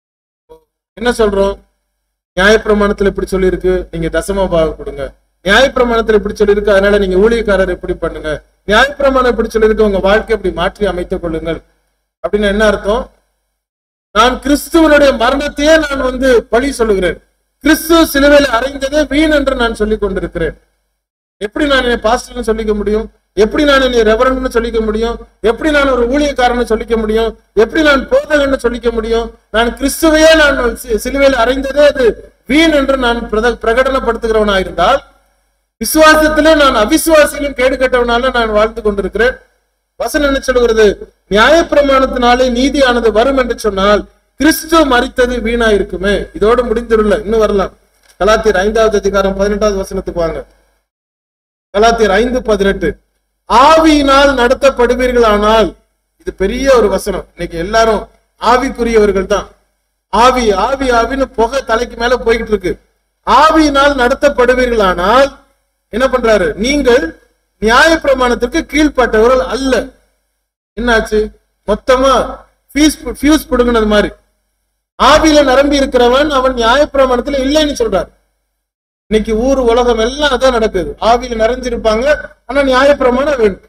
என்ன சொல்றோம்? நியாய பிரமாணத்துல இப்படி சொல்லியிருக்கு, நீங்க தசமபாகம் கொடுங்க. நியாய பிரமாணத்துல இப்படி சொல்லியிருக்கு, அதனால நீங்க ஊழியக்காரர் இப்படி பண்ணுங்க. நியாய பிரமாணம் இப்படி சொல்லியிருக்கு, உங்க வாழ்க்கை இப்படி மாற்றி அமைத்துக் கொள்ளுங்கள் அப்படின்னு என்ன அர்த்தம்? நான் கிறிஸ்துவனுடைய மரணத்தையே நான் பழி சொல்லுகிறேன். கிறிஸ்து சிலுவையில் அறைந்ததே வீண் என்று நான் சொல்லிக் கொண்டிருக்கிறேன். எப்படி நான் என்னை பாஸ்டர்னு சொல்லிக்க முடியும்? எப்படி நான் என்னை ரெவரண்ட்னு சொல்லிக்க முடியும்? எப்படி நான் ஒரு ஊழியக்காரன்னு சொல்லிக்க முடியும்? எப்படி நான் போதகன்னு சொல்லிக்க முடியும்? நான் கிறிஸ்துவையே நான் சிலுவையில் அறைந்ததே அது வீண் என்று நான் பிரகடனப்படுத்துகிறவனாயிருந்தால், விசுவாசத்திலே நான் அவிசுவாசியிலும் கேடு கட்டவனால நான் வாழ்ந்து கொண்டிருக்கிறேன். வசனம் என்ன சொல்கிறது? நியாய பிரமாணத்தினாலே நீதியானது வரும் என்று சொன்னால் கிறிஸ்து மரித்தது வீணா இருக்குமே. இதோடு முடிந்துள்ள இன்னும் வரலாம். கலாத்தியர் 5வது அதிகாரம் 18வது வசனத்துக்கு வாங்க. கலாத்தியர் 5:18. ஆவியினால் நடத்தப்படுவீர்கள். ஆனால் இது பெரிய ஒரு வசனம். இன்னைக்கு எல்லாரும் ஆவிக்குரியவர்கள் தான். ஆவி ஆவி ஆவின்னு புகை தலைக்கு மேல போய்கிட்டு இருக்கு. ஆவியினால் நடத்தப்படுவீர்கள். ஆனால் என்ன பண்றாரு? நீங்கள் நியாய பிரமாணத்திற்கு கீழ்பட்டவர்கள் அல்ல. என்னாச்சு? மொத்தமா ஃபியூஸ் பிடுங்கினது மாதிரி. ஆவியில நிரம்பி இருக்கிறவன் அவன் நியாய பிரமாணத்துல இல்லைன்னு சொல்றாரு. இன்னைக்கு ஊர் உலகம் எல்லாம் அதான் நடக்குது. ஆவியில நிறைஞ்சிருப்பாங்க, ஆனா நியாய பிரமாணம் வேணும்.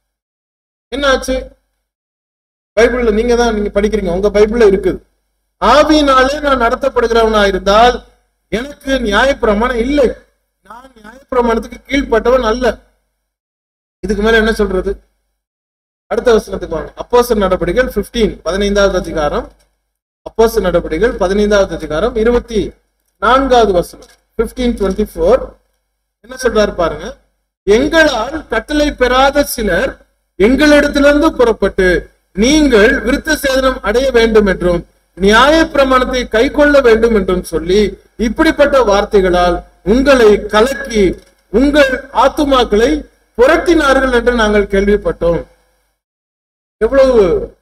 என்ன ஆச்சு? பைபிள்ல நீங்க படிக்கிறீங்க, உங்க பைபிள்ல இருக்குது. ஆவியினாலே நான் நடத்தப்படுகிறவனா இருந்தால் எனக்கு நியாய பிரமாணம் இல்லை, நான் நியாய பிரமாணத்துக்கு கீழ்பட்டவன் அல்ல. இதுக்கு மேல என்ன சொல்றது? அடுத்த வசனத்துக்கு வாங்க. அப்போஸ்தலர் நடபடிகள் 15வது அதிகாரம். அப்போஸ்தலர் நடபடிகள் 15வது அதிகாரம் 24வது வசனம். 15:24 என்ன சொல்றாரு பாருங்க. எங்களால் கட்டளை பெறாத சிலர் எங்களிடத்திலிருந்து புறப்பட்டு நீங்கள் விருத்த சேதனம் அடைய வேண்டும் என்றும் நியாய பிரமாணத்தை கை கொள்ள வேண்டும் என்றும் சொல்லி இப்படிப்பட்ட வார்த்தைகளால் உங்களை கலக்கி உங்கள் ஆத்துமாக்களை புரட்டினார்கள் என்று நாங்கள் கேள்விப்பட்டோம். எவ்வளவு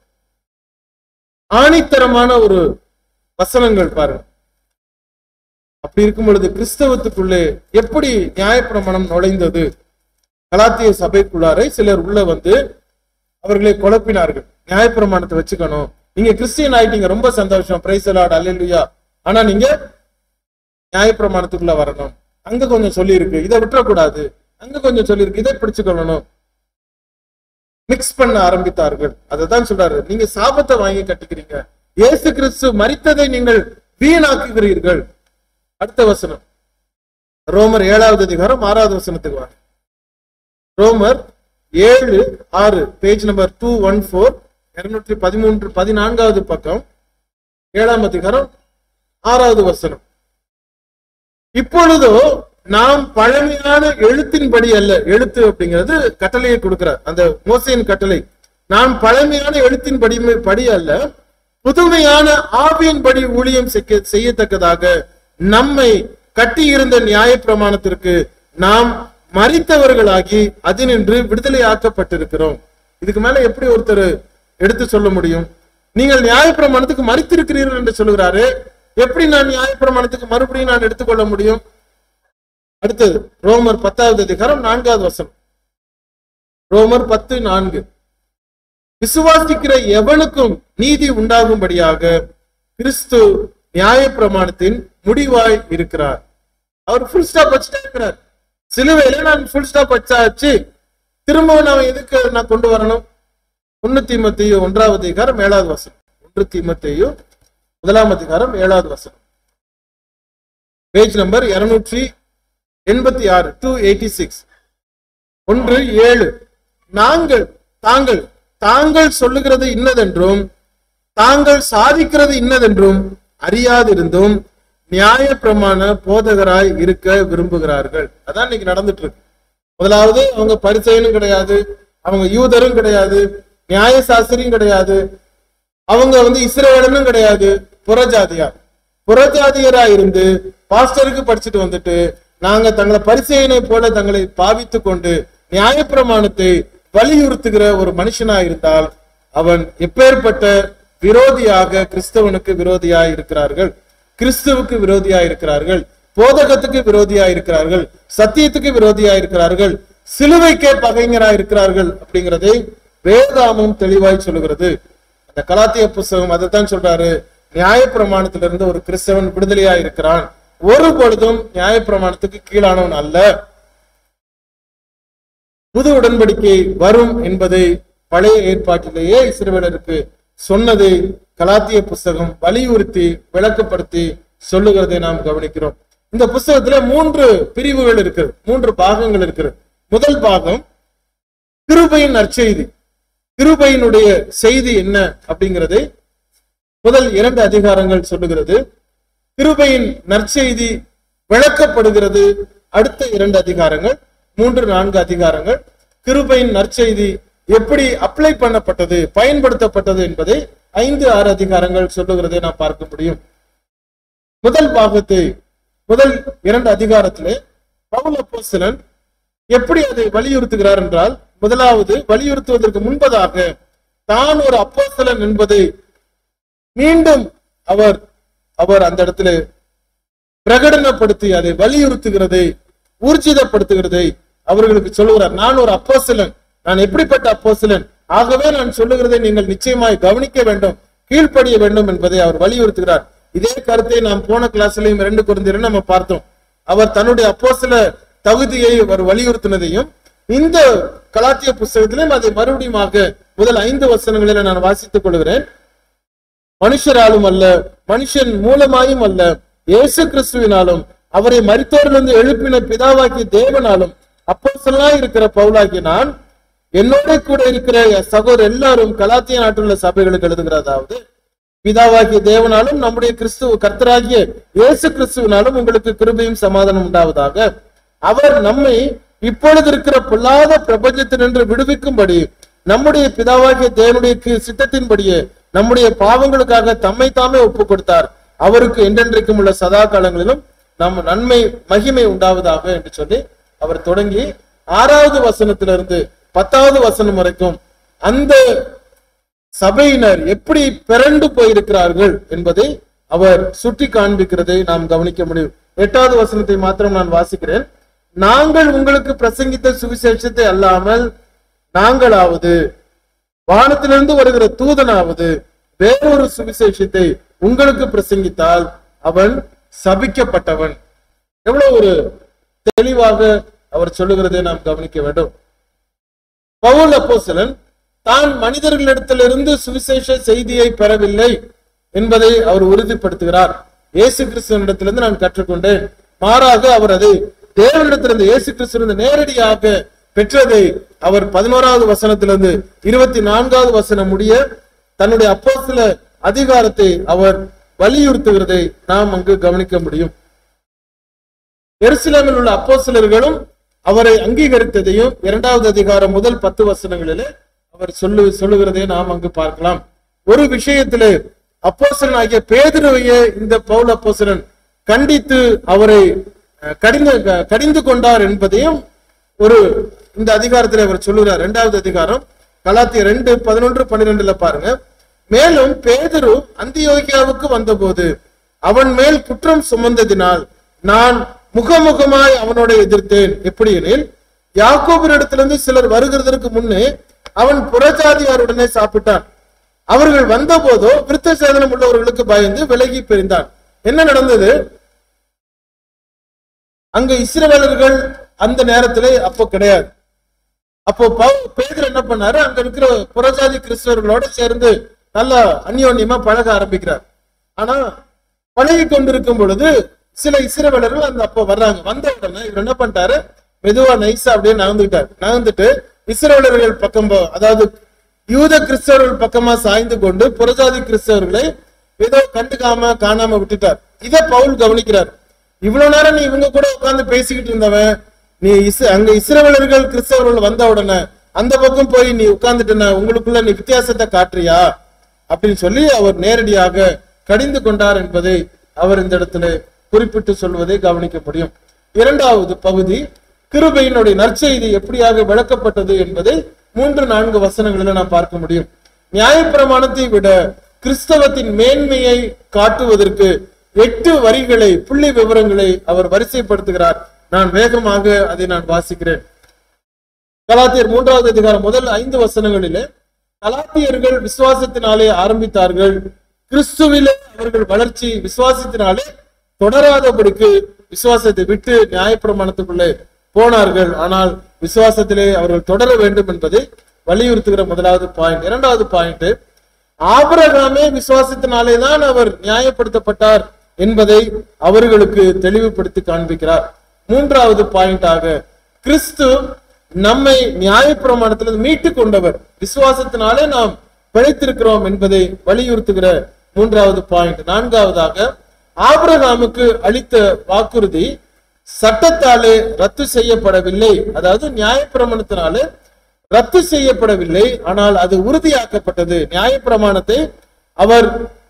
ஆணித்தரமான ஒரு வசனங்கள் பாருங்க. அப்படி இருக்கும் பொழுது கிறிஸ்தவத்துக்குள்ளே எப்படி நியாயப்பிரமாணம் நுழைந்தது? கலாத்திய சபைக்குள்ளாரை சிலர் உள்ள அவர்களை குழப்பினார்கள். நியாயப்பிரமாணத்தை வச்சுக்கணும், நீங்க கிறிஸ்டியன் ஆயிட்டீங்க, ரொம்ப சந்தோஷம், பிரைஸ் தி லார்ட், அல்லேலூயா. ஆனா நீங்க நியாயப்பிரமாணத்துக்குள்ள வரணும். அங்க கொஞ்சம் சொல்லி இருக்கு, இதை விட்டுறக்கூடாது. அங்க கொஞ்சம் சொல்லி இருக்கு, இதை பிடிச்சுக்கொள்ளணும். மிக்ஸ் பண்ண ஆரம்பித்தார்கள். அதைதான் சொல்றாரு, நீங்க சாபத்தை வாங்கி கட்டிக்கிறீங்க. இயேசு கிறிஸ்து மரித்ததை நீங்கள் வீணாக்குகிறீர்கள். அடுத்த வசனம் ரோமர் 7வது அதிகாரம் 6வது வசனத்துக்கு வாங்க. ரோமர் 7:6, பேஜ் நம்பர் 214, 213, 14வது பக்கம், 7ஆம் அதிகாரம் 6வது வசனம். இப்பொழுதோ நாம் பழமையான எழுத்தின்படி அல்ல, எழுத்து அப்படிங்கிறது கட்டளையை கொடுக்கிறார், அந்த மோசேயின் கட்டளை. நாம் பழமையான எழுத்தின்படி அல்ல, புதுமையான ஆவியின்படி ஊழியம் செய்யத்தக்கதாக நம்மை கட்டியிருந்த நியாய பிரமாணத்திற்கு நாம் மரித்தவர்களாகி அதினின்று விடுதலை ஆக்கப்பட்டிருக்கிறோம். இதுக்கு மேல எப்படி ஒருத்தர் எடுத்து சொல்ல முடியும்? நீங்கள் நியாய பிரமாணத்துக்கு மரித்திருக்கிறீர்கள் என்று சொல்லுகிறாரு. எப்படி நான் நியாய பிரமாணத்துக்கு மறுபடியும் நான் எடுத்துக்கொள்ள முடியும்? அடுத்தது ரோமர் 10வது அதிகாரம் 4வது வசனம். ரோமர் 10:4, விசுவாசிக்கிற எவனுக்கும் நீதி உண்டாகும்படியாக கிறிஸ்து நியாய பிரமாணத்தின் முடிவாய் இருக்கிறார். அவர் ஃபுல் ஸ்டாப் வச்சுட்டே இருக்கிறார். சிலுவையில நான் ஃபுல் ஸ்டாப் வச்சாச்சு, திரும்பவும் நான் எதுக்கு நான் கொண்டு வரணும்? 1 தீமோத்தேயு 1வது அதிகாரம் 7வது வசனம். 1 தீமோத்தேயு 1ஆம் அதிகாரம் 7வது வசனம், பேஜ் நம்பர் 286, 286, 1:7. தாங்கள் சொல்லுகிறது இன்னதென்றும் தாங்கள் சாதிக்கிறது இன்னதென்றும் அறியாதிருந்தும் நியாய பிரமாண போதகராய் இருக்க விரும்புகிறார்கள். அதான் இன்னைக்கு நடந்துட்டு இருக்கு. முதலாவது அவங்க பரிசேயனும் கிடையாது, அவங்க யூதரும் கிடையாது, நியாய சாஸ்திரியும் கிடையாது, அவங்க இஸ்ரவேலனும் கிடையாது, புறஜாதியரா இருந்து பாஸ்டருக்கு படிச்சுட்டு வந்துட்டு நாங்க தங்களை பரிசேயனை போல தங்களை பாவித்து கொண்டு நியாயப்பிரமாணத்தை வலியுறுத்துகிற ஒரு மனுஷனா இருந்தால் அவன் எப்பேற்பட்ட விரோதியாக கிறிஸ்தவனுக்கு விரோதியாய் இருக்கிறார்கள், கிறிஸ்துவுக்கு விரோதியாய் இருக்கிறார்கள், போதகத்துக்கு விரோதியாய் இருக்கிறார்கள், சத்தியத்துக்கு விரோதியாய் இருக்கிறார்கள், சிலுவைக்கே பகைஞராய் இருக்கிறார்கள் அப்படிங்கிறதை வேதாகமம் தெளிவாய் சொல்லுகிறது. அந்த கலாத்திய புஸ்தகம் அதைத்தான் சொல்றாரு. நியாயப்பிரமாணத்திலிருந்து ஒரு கிறிஸ்தவன் விடுதலையா இருக்கிறான், ஒரு பொழுதும் நியாயப்பிரமாணத்துக்கு கீழானவன் அல்ல. புது உடன்படிக்கை வரும் என்பதை பழைய ஏற்பாட்டிலேயே இஸ்ரவேலருக்கு சொன்னதை கலாத்திய புஸ்தகம் வலியுறுத்தி விளக்கப்படுத்தி சொல்லுகிறதை நாம் கவனிக்கிறோம். இந்த புஸ்தகத்துல 3 பிரிவுகள் இருக்கு, 3 பாகங்கள் இருக்கு. முதல் பாகம் கிருபையின் நற்செய்தி. கிருபையினுடைய செய்தி என்ன அப்படிங்கிறதை முதல் 2 அதிகாரங்கள் சொல்லுகிறது. கிருபையின் நற்செய்தி விளக்கப்படுகிறது அடுத்த 2 அதிகாரங்கள், 3-4 அதிகாரங்கள். கிருபையின் நற்செய்தி எப்படி அப்ளை பண்ணப்பட்டது, பயன்படுத்தப்பட்டது என்பதை 5-6 அதிகாரங்கள் சொல்லுகிறதை நாம் பார்க்க முடியும். முதல் பாகத்தை முதல் 2 அதிகாரத்திலே பவுல் அப்போஸ்தலன் எப்படி அதை வலியுறுத்துகிறார் என்றால், முதலாவது வலியுறுத்துவதற்கு முன்பதாக தான் ஒரு அப்போஸ்தலன் என்பதை மீண்டும் அவர் அந்த இடத்துல பிரகடனப்படுத்தி அதை வலியுறுத்துகிறதை ஊர்ஜிதப்படுத்துகிறதை அவர்களுக்கு சொல்லுகிறார். நான் ஒரு அப்போஸ்தலன், நான் எப்படிப்பட்ட அப்போஸ்தலன், ஆகவே நான் சொல்லுகிறதை நீங்கள் நிச்சயமாய் கவனிக்க வேண்டும், கீழ்ப்படிய வேண்டும் என்பதை அவர் வலியுறுத்துகிறார். இதே கருத்தை நாம் போன கிளாஸ்லயும் 2 கொரிந்தியரில் நம்ம பார்த்தோம். அவர் தன்னுடைய அப்போஸ்தல தகுதியை அவர் வலியுறுத்தினதையும் இந்த கலாத்திய புஸ்தகத்திலும் அதை மறுபடியும் முதல் 5 வசனங்களில் நான் வாசித்துக் கொள்கிறேன். மனுஷராலும் அல்ல, மனுஷன் மூலமாயும் அல்ல, இயேசு கிறிஸ்துவினாலும் அவரை மரித்தோரிலிருந்து எழுப்பின பிதாவாகிய தேவனாலும் அப்போஸ்தலனாய் இருக்கிற பவுலாகிய நான் என்னோட கூட இருக்கிற சகோதரர் எல்லாரும் கலாத்திய நாட்டுள்ள சபைகளுக்கு எழுதுகிறதாவது, பிதாவாகிய தேவனாலும் நம்முடைய கர்த்தராகிய இயேசு கிறிஸ்துவினாலும் உங்களுக்கு கிருபையும் சமாதானம் உண்டாவதாக. அவர் நம்மை இப்பொழுது இருக்கிற பொல்லாத பிரபஞ்சத்தினின்று விடுவிக்கும்படி நம்முடைய பிதாவாகிய தேவனுடைய சித்தத்தின்படியே நம்முடைய பாவங்களுக்காக தம்மை தாமே ஒப்பு கொடுத்தார். அவருக்கு என்றென்றைக்கும் உள்ள சதா காலங்களிலும் நம் நன்மை மகிமை உண்டாவதாக என்று சொல்லி அவர் தொடங்கி 6வது வசனத்திலிருந்து 10வது வசனம் வரைக்கும் அந்த சபையினர் எப்படி பிறண்டு போயிருக்கிறார்கள் என்பதை அவர் சுட்டி காண்பிக்கிறதை நாம் கவனிக்க முடியும். 8வது வசனத்தை மாத்திரம் நான் வாசிக்கிறேன். நாங்கள் உங்களுக்கு பிரசங்கித்த சுவிசேஷத்தை அல்லாமல் நாங்களாவது வானத்திலிருந்து வருகிற தூதனாவது வேறொரு சுவிசேஷத்தை உங்களுக்கு பிரசங்கித்தால் அவன் சபிக்கப்பட்டவன். எவ்வளவு ஒரு தெளிவாக அவர் சொல்லுகிறதை நாம் கவனிக்க வேண்டும். பவுல் அப்போஸ்தலன் தான் மனிதர்களிடத்திலிருந்து சுவிசேஷ செய்தியை பெறவில்லை என்பதை அவர் உறுதிப்படுத்துகிறார். இயேசு கிறிஸ்துவனிடத்திலிருந்து நான் கற்றுக்கொண்டேன், மாறாக அவர் அதை தேவனிடத்திலிருந்து இயேசு கிறிஸ்துவிலிருந்து நேரடியாக பெற்றதை அவர் 11வது வசனத்திலிருந்து 24வது வசனம் முடிய தன்னுடைய அப்போஸ்தல அதிகாரத்தை அவர் வலியுறுத்துகிறதை நாம் அங்கு கவனிக்க முடியும். எருசலேமில் உள்ள அப்போஸ்தலர்களும் அவரை அங்கீகரித்ததையும் 2வது அதிகாரம் முதல் 10 வசனங்களிலே அவர் சொல்லுகிறதை நாம் அங்கு பார்க்கலாம். ஒரு விஷயத்திலே அப்போஸ்தலன் ஆகிய பேதுருவையே இந்த பவுல் அப்போஸ்தலன் கண்டித்து அவரை கடிந்து கொண்டார் என்பதையும் ஒரு இந்த அதிகாரத்தில் அவர் சொல்லுகிறார். 2வது அதிகாரம் கலாத்தியர் 2:11-12 பாருங்க. மேலும் பேதுரு அந்தியோகியாவுக்கு வந்தபோது அவன் மேல் குற்றம் சுமந்ததினால் நான் முகமுகமாய் அவனோட எதிர்த்தேன். எப்படி எனில், யாக்கோபினிடத்திலிருந்து சிலர் வருகிறதற்கு முன்னே அவன் புறஜாதியாருடனே சாப்பிட்டான். அவர்கள் வந்தபோதோ விருத்த சேதனம் உள்ளவர்களுக்கு பயந்து விலகி பிரிந்தான். என்ன நடந்தது? அங்க இஸ்ரவேலர்கள் அந்த நேரத்திலே அப்போ கிடையாது. அப்போ பேதுரு என்ன பண்ணாரு, அங்க இருக்கிற புறஜாதி கிறிஸ்தவர்களோட சேர்ந்து நல்லா அந்யோன்யமா பழக ஆரம்பிக்கிறார். ஆனா பழகி கொண்டிருக்கும் பொழுது சில இஸ்ரவேலர்கள் அந்த அப்போ வர்றாங்க. வந்த உடனே இவர் என்ன பண்ணிட்டாரு, மெதுவா நைஸா அப்படியே நகர்ந்துட்டு இஸ்ரவேலர்கள் பக்கம், அதாவது யூத கிறிஸ்தவர்கள் பக்கமா சாய்ந்து கொண்டு புறஜாதி கிறிஸ்தவர்களை ஏதோ கண்டுக்காம காணாம விட்டுட்டார். இதை பவுல் கவனிக்கிறார். இவ்வளவு நேரம் நீ இவங்க கூட உட்கார்ந்து பேசிக்கிட்டு இருந்தவன், நீ அங்க இஸ்ரவேலர்கள் கிறிஸ்தவர்கள் வந்த உடனே அந்த பக்கம் போய் நீ உட்கார்ந்துட்டு உங்களுக்குள்ள நீ வித்தியாசத்தை காட்டுறியா அப்படின்னு சொல்லி அவர் நேரடியாக கடிந்து கொண்டார் என்பதை அவர் இந்த இடத்துல குறிப்பிட்டு சொல்வதை கவனிக்க முடியும். 2வது பகுதி கிருபையினுடைய நற்செய்தி எப்படியாக விளக்கப்பட்டது என்பதை 3-4 வசனங்களில் நாம் பார்க்க முடியும். நியாயப்பிரமாணத்தை விட கிறிஸ்தவத்தின் மேன்மையை காட்டுவதற்கு 8 வரிகளை, புள்ளி விவரங்களை அவர் வரிசைப்படுத்துகிறார். நான் வேகமாக அதை நான் வாசிக்கிறேன். கலாத்தியர் 3வது அதிகாரம் முதல் 5 வசனங்களிலே கலாத்தியர்கள் விசுவாசத்தினாலே ஆரம்பித்தார்கள், கிறிஸ்துவிலே அவர்கள் வளர்ச்சி விசுவாசத்தினாலே தொடராதபடிக்கு விசுவாசத்தை விட்டு நியாயப்பிரமாணத்துக்குள்ளே போனார்கள். ஆனால் விசுவாசத்திலே அவர்கள் தொடர வேண்டும் என்பதை வலியுறுத்துகிற 1வது பாயிண்ட். 2வது பாயிண்ட், ஆபிரகாமே விசுவாசத்தினாலே தான் அவர் நியாயப்படுத்தப்பட்டார் என்பதை அவர்களுக்கு தெளிவுபடுத்தி காண்பிக்கிறார். 3வது பாயிண்டாக கிறிஸ்து நம்மை நியாயப்பிரமாணத்திலிருந்து மீட்டு கொண்டவர், விசுவாசத்தினாலே நாம் பிழைத்திருக்கிறோம் என்பதை வலியுறுத்துகிற 3வது பாயிண்ட். 4வதாக ஆபிரகாமுக்கு அளித்த வாக்குறுதி சட்டத்தாலே ரத்து செய்யப்படவில்லை, அதாவது நியாயப்பிரமாணத்தினாலே ரத்து செய்யப்படவில்லை, ஆனால் அது உறுதியாக்கப்பட்டது. நியாயப்பிரமாணத்தை அவர்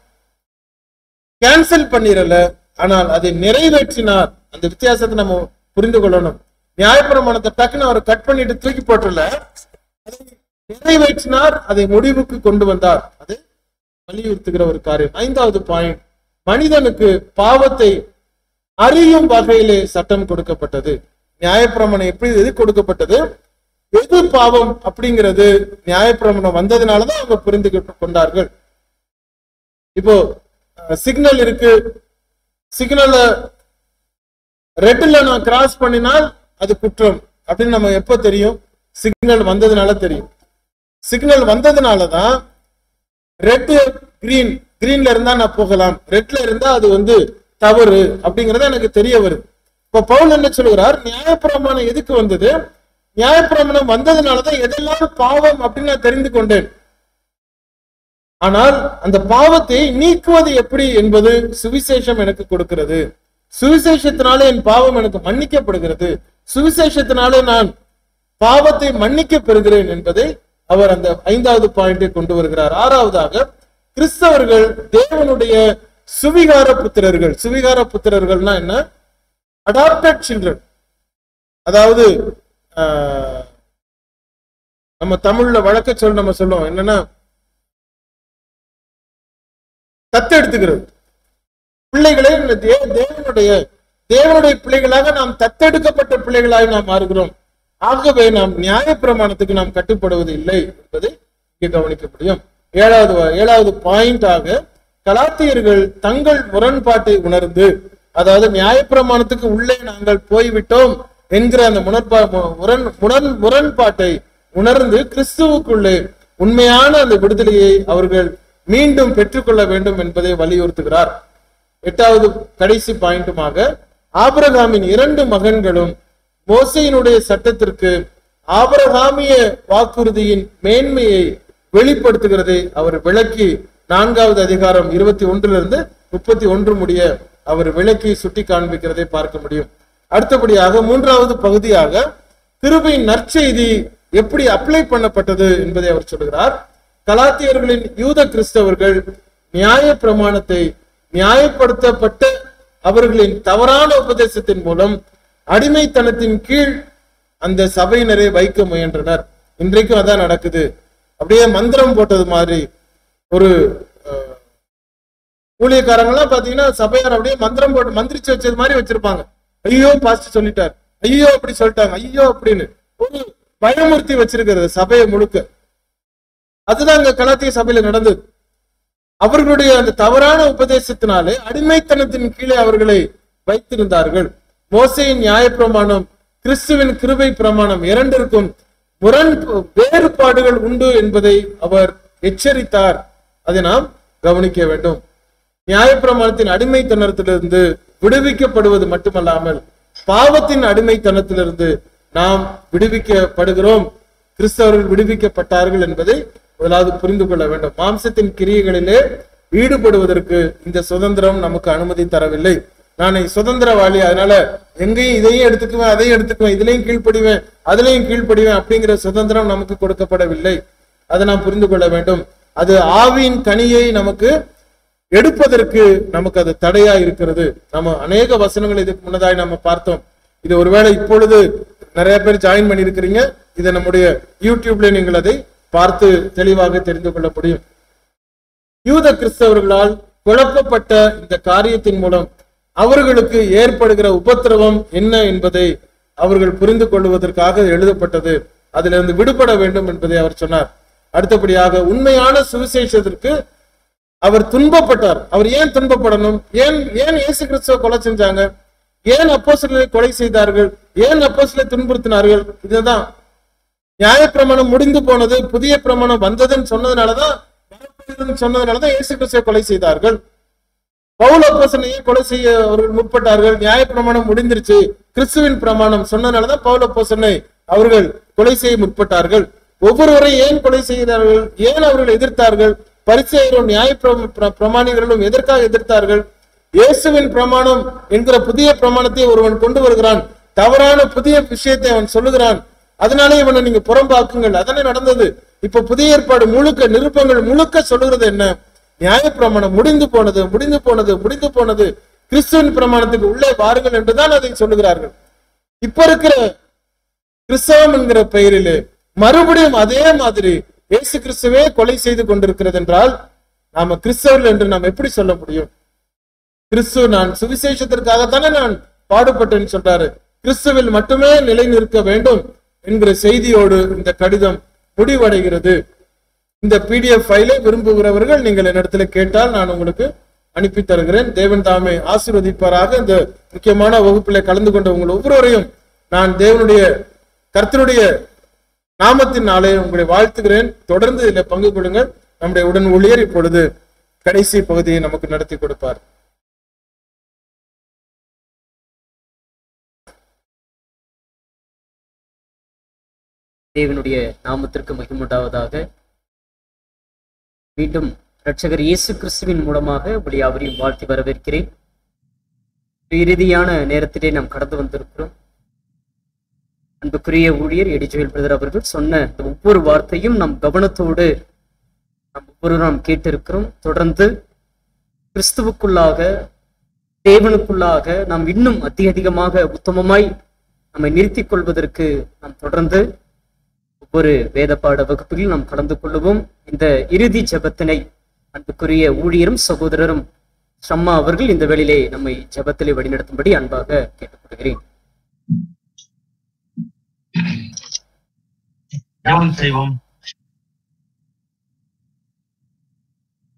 கேன்சல் பண்ணிரல, ஆனால் அதை நிறைவேற்றினார். அந்த வித்தியாசத்தை நம்ம புரிந்து கொள்ளணும். நியாயப்பிரமாணத்தை டக்குன்னு அவர் கட் பண்ணிட்டு தூக்கி போட்டுல, அதை நிறைவேற்றினார், அதை முடிவுக்கு கொண்டு வந்தார். அதை வலியுறுத்துகிற ஒரு காரியம். 5வது பாயிண்ட், மனிதனுக்கு பாவத்தை அறியும் வகையிலே சட்டம் கொடுக்கப்பட்டது. நியாயப்பிரமாணம் எப்படி எது கொடுக்கப்பட்டது, எது பாவம் அப்படிங்கிறது நியாயப்பிரமாணம் வந்ததுனாலதான் அவங்க புரிந்து கொண்டார்கள். இப்போ சிக்னல் இருக்கு, சிக்னல்ல ரெட்ல நான் கிராஸ் பண்ணினால் அது குற்றம் அப்படின்னு நம்ம எப்ப தெரியும், சிக்னல் வந்ததுனால தெரியும். சிக்னல் வந்ததுனாலதான் ரெட் கிரீன், கிரீன்ல இருந்தா நான் போகலாம், ரெட்ல இருந்தா அது தவறு அப்படிங்கறது எனக்கு தெரிய வருது. இப்ப பவுல் என்ன சொல்கிறார், நியாயப்பிரமாணம் எதுக்கு வந்தது, நியாயப்பிரமாணம் வந்ததுனாலதான் எதெல்லாம் பாவம் அப்படின்னு நான் தெரிந்து கொண்டேன். ஆனால் அந்த பாவத்தை நீக்குவது எப்படி என்பது சுவிசேஷம் எனக்கு கொடுக்கிறது. சுவிசேஷத்தினாலே என் பாவம் எனக்கு மன்னிக்கப்படுகிறது, சுவிசேஷத்தினாலே நான் பாவத்தை மன்னிக்க பெறுகிறேன் என்பதை அவர் அந்த 5வது பாயிண்டை கொண்டு வருகிறார். 6வதாக கிறிஸ்தவர்கள் தேவனுடைய சுவிகார புத்திரர்கள். சுவிகார புத்திரர்கள்னா என்ன, அடாப்டட் சில்ட்ரன். அதாவது நம்ம தமிழ்ல வழக்க சொல் நம்ம சொல்லுவோம் என்னன்னா தத்தெடுத்துக்கிறது. பிள்ளைகளை தேவனுடைய பிள்ளைகளாக நாம் தத்தெடுக்கப்பட்ட பிள்ளைகளாக நாம் மாறுகிறோம். ஆகவே நாம் நியாயப்பிரமாணத்துக்கு நாம் கட்டுப்படுவது இல்லை என்பதை இங்கே கவனிக்க முடியும். ஏழாவது பாயிண்டாக கலாத்தியர்கள் தங்கள் முரண்பாட்டை உணர்ந்து, அதாவது நியாயப்பிரமாணத்துக்கு உள்ளே நாங்கள் போய்விட்டோம் என்கிற அந்த முரண்பாட்டை உணர்ந்து கிறிஸ்துவுக்குள்ளே உண்மையான அந்த விடுதலையை அவர்கள் மீண்டும் பெற்றுக்கொள்ள வேண்டும் என்பதை வலியுறுத்துகிறார். 8வது கடைசி பாயிண்டுமாக ஆபிரகாமின் 2 மகன்களும் மோசேயினுடைய சட்டத்திற்கு ஆபிரகாமிய வாக்குறுதியின் மேன்மையை வெளிப்படுத்துகிறதை அவர் விளக்கி 4வது அதிகாரம் 21 31 முடிய அவர் விளக்கி சுட்டி காண்பிக்கிறதை பார்க்க முடியும். அடுத்தபடியாக 3வது பகுதியாக கிருபையின் நற்செய்தி எப்படி அப்ளை பண்ணப்பட்டது என்பதை அவர் சொல்கிறார். கலாத்தியர்களின் யூத கிறிஸ்தவர்கள் நியாய பிரமாணத்தை நியாயப்படுத்தப்பட்ட அவர்களின் தவறான உபதேசத்தின் மூலம் அடிமைத்தனத்தின் கீழ் அந்த சபையினரை வைக்க முயன்றனர். இன்றைக்கும் அதான் நடக்குது. அப்படியே மந்திரம் போட்டது மாதிரி ஒரு ஊழியக்காரங்கெல்லாம் பாத்தீங்கன்னா சபையார் அப்படியே மந்திரம் போட்டு மந்திரிச்சு வச்சது மாதிரி வச்சிருப்பாங்க. ஐயோ பாஸ்டர் சொல்லிட்டார், ஐயோ அப்படி சொல்லிட்டாங்க, ஐயோ அப்படின்னு ஒரு பயமுறுத்தி வச்சிருக்கிறது சபையை முழுக்க. அதுதான் அங்க கலாத்திய சபையில நடந்தது. அவர்களுடைய அந்த தவறான உபதேசத்தினாலே அடிமைத்தனத்தின் கீழே அவர்களை வைத்திருந்தார்கள். மோசேயின் நியாயப்பிரமாணம் கிறிஸ்துவின் கிருபை பிரமாணம் இரண்டிற்கும் வேறுபாடுகள் உண்டு என்பதை அவர் எச்சரித்தார். அதை நாம் கவனிக்க வேண்டும். நியாயப்பிரமாணத்தின் அடிமைத்தனத்திலிருந்து விடுவிக்கப்படுவது மட்டுமல்லாமல் பாவத்தின் அடிமைத்தனத்திலிருந்து நாம் விடுவிக்கப்படுகிறோம். கிறிஸ்தவர்கள் விடுவிக்கப்பட்டார்கள் என்பதை முதலாவது புரிந்து கொள்ள வேண்டும். மாம்சத்தின் கிரியைகளிலே ஈடுபடுவதற்கு இந்த சுதந்திரம் நமக்கு அனுமதி தரவில்லை. நான் சுதந்திரவாளி, அதனால எங்கேயும் இதையும் எடுத்துக்குவேன், அதையும் எடுத்துக்குவேன், இதுலையும் கீழ்ப்படிவேன், அதுலையும் கீழ்ப்படிவேன் அப்படிங்கிற சுதந்திரம் நமக்கு கொடுக்கப்படவில்லை. அதை நாம் புரிந்து கொள்ள வேண்டும். அது ஆவியின் கனியை நமக்கு எடுப்பதற்கு நமக்கு அது தடையா இருக்கிறது. நம்ம அநேக வசனங்கள் இதுக்கு முன்னதாய் நம்ம பார்த்தோம். இது ஒருவேளை இப்பொழுது நிறைய பேர் ஜாயின் பண்ணி இருக்கிறீங்க, இதை நம்முடைய யூடியூப்ல நீங்கள் அதை பார்த்து தெளிவாக தெரிந்து கொள்ள முடியும். யூத கிறிஸ்தவர்களால் குழப்பப்பட்ட இந்த காரியத்தின் மூலம் அவர்களுக்கு ஏற்படுகிற உபத்திரவம் என்ன என்பதை அவர்கள் புரிந்து கொள்வதற்காக எழுதப்பட்டது. அதிலிருந்து விடுபட வேண்டும் என்பதை அவர் சொன்னார். அடுத்தபடியாக உண்மையான சுவிசேஷத்திற்கு அவர் துன்பப்பட்டார். அவர் ஏன் துன்பப்படணும்? ஏன் இயேசு கிறிஸ்துவ கொலை செஞ்சாங்க? ஏன் அப்போஸ்தலரை கொலை செய்தார்கள்? ஏன் அப்போஸ்தலரை துன்புறுத்தினார்கள்? இதுதான் நியாயப்பிரமாணம் முடிந்து போனது, புதிய பிரமாணம் வந்ததுன்னு சொன்னதுனாலதான் இயேசு கிறிஸ்துவை கொலை செய்தார்கள். பவுல் அப்போஸ்தலனை கொலை செய்ய அவர்கள் முற்பட்டார்கள். நியாயப்பிரமாணம் முடிந்துருச்சு, கிறிஸ்துவின் பிரமாணம் சொன்னதுனாலதான் பவுல் அப்போஸ்தலனை அவர்கள் கொலை செய்ய முற்பட்டார்கள். ஒவ்வொருவரையும் ஏன் கொலை செய்கிறார்கள்? ஏன் அவர்கள் எதிர்த்தார்கள்? பரிசேயரும் நியாய பிரமாணிகளும் எதற்காக எதிர்த்தார்கள்? இயேசுவின் பிரமாணம் என்கிற புதிய பிரமாணத்தை ஒருவன் கொண்டு வருகிறான், தவறான புதிய விஷயத்தை அவன் சொல்லுகிறான், அதனாலே இவனை நீங்க புறம்பாக்குங்கள். அதனே நடந்தது. இப்ப புதிய ஏற்பாடு முழுக்க நிருப்பங்கள் முழுக்க சொல்லுகிறது என்ன? நியாயப்பிரமாணம் முடிந்து போனது, முடிந்து போனது, முடிந்து போனது, கிறிஸ்துவின் பிரமாணத்துக்கு உள்ளே வாருங்கள் என்றுதான் அதை சொல்லுகிறார்கள். இப்ப இருக்கிற கிறிஸ்தவம் என்கிற பெயரிலே மறுபடியும் அதே மாதிரி இயேசு கிறிஸ்துவே கொலை செய்து கொண்டிருக்கிறது என்றால் நாம கிறிஸ்தவர்கள் என்று நாம் எப்படி சொல்ல முடியும்? கிறிஸ்து நான் சுவிசேஷத்திற்காகத்தானே நான் பாடுபட்டேன்னு சொல்றாரு. கிறிஸ்துவில் மட்டுமே நிலை நிற்க வேண்டும் என்கிற செய்தியோடு இந்த கடிதம் முடிவடைகிறது. இந்த PDF ஃபைலை விரும்புகிறவர்கள் நீங்கள் என்னிடத்துல கேட்டால் நான் உங்களுக்கு அனுப்பி தருகிறேன். தேவன் தாமே ஆசீர்வதிப்பாராக. இந்த முக்கியமான வகுப்பிலே கலந்து கொண்ட உங்கள் ஒவ்வொருவரையும் நான் தேவனுடைய கர்த்தருடைய நாமத்தின் நாளே உங்களை வாழ்த்துகிறேன். தொடர்ந்து இதில் பங்கு கொள்ளுங்கள். நம்முடைய உடன் ஊழியர் இப்பொழுது கடைசி பகுதியை நமக்கு நடத்தி கொடுப்பார். தேவனுடைய நாமத்திற்கு மகிமுண்டாவதாக. மீண்டும் இரட்சகர் இயேசு கிறிஸ்துவின் மூலமாக இப்படி அவரையும் வாழ்த்தி வரவேற்கிறேன். இறுதியான நேரத்திலே நாம் கடந்து வந்திருக்கிறோம். அன்புக்குரிய ஊழியர் எடிஜுவேல் பிரதர் அவர்கள் சொன்ன ஒவ்வொரு வார்த்தையும் நம் கவனத்தோடு நாம் ஒவ்வொருவரும் கேட்டிருக்கிறோம். தொடர்ந்து கிறிஸ்துவுக்குள்ளாக தேவனுக்குள்ளாக நாம் இன்னும் அதிகமாக உத்தமமாய் நம்மை நிறுத்திக் கொள்வதற்கு நாம் தொடர்ந்து ஒவ்வொரு வேத பாட வகுப்புகளில் நாம் கலந்து கொள்ளுவோம். இந்த இறுதி ஜெபத்தினை அன்புக்குரிய ஊழியரும் சகோதரரும் ஷம்மா அவர்கள் இந்த வேளையிலே நம்மை ஜெபத்திலே வழிநடத்தும்படி அன்பாக கேட்டுக்கொள்கிறேன். ஜெபம் செய்வோம்.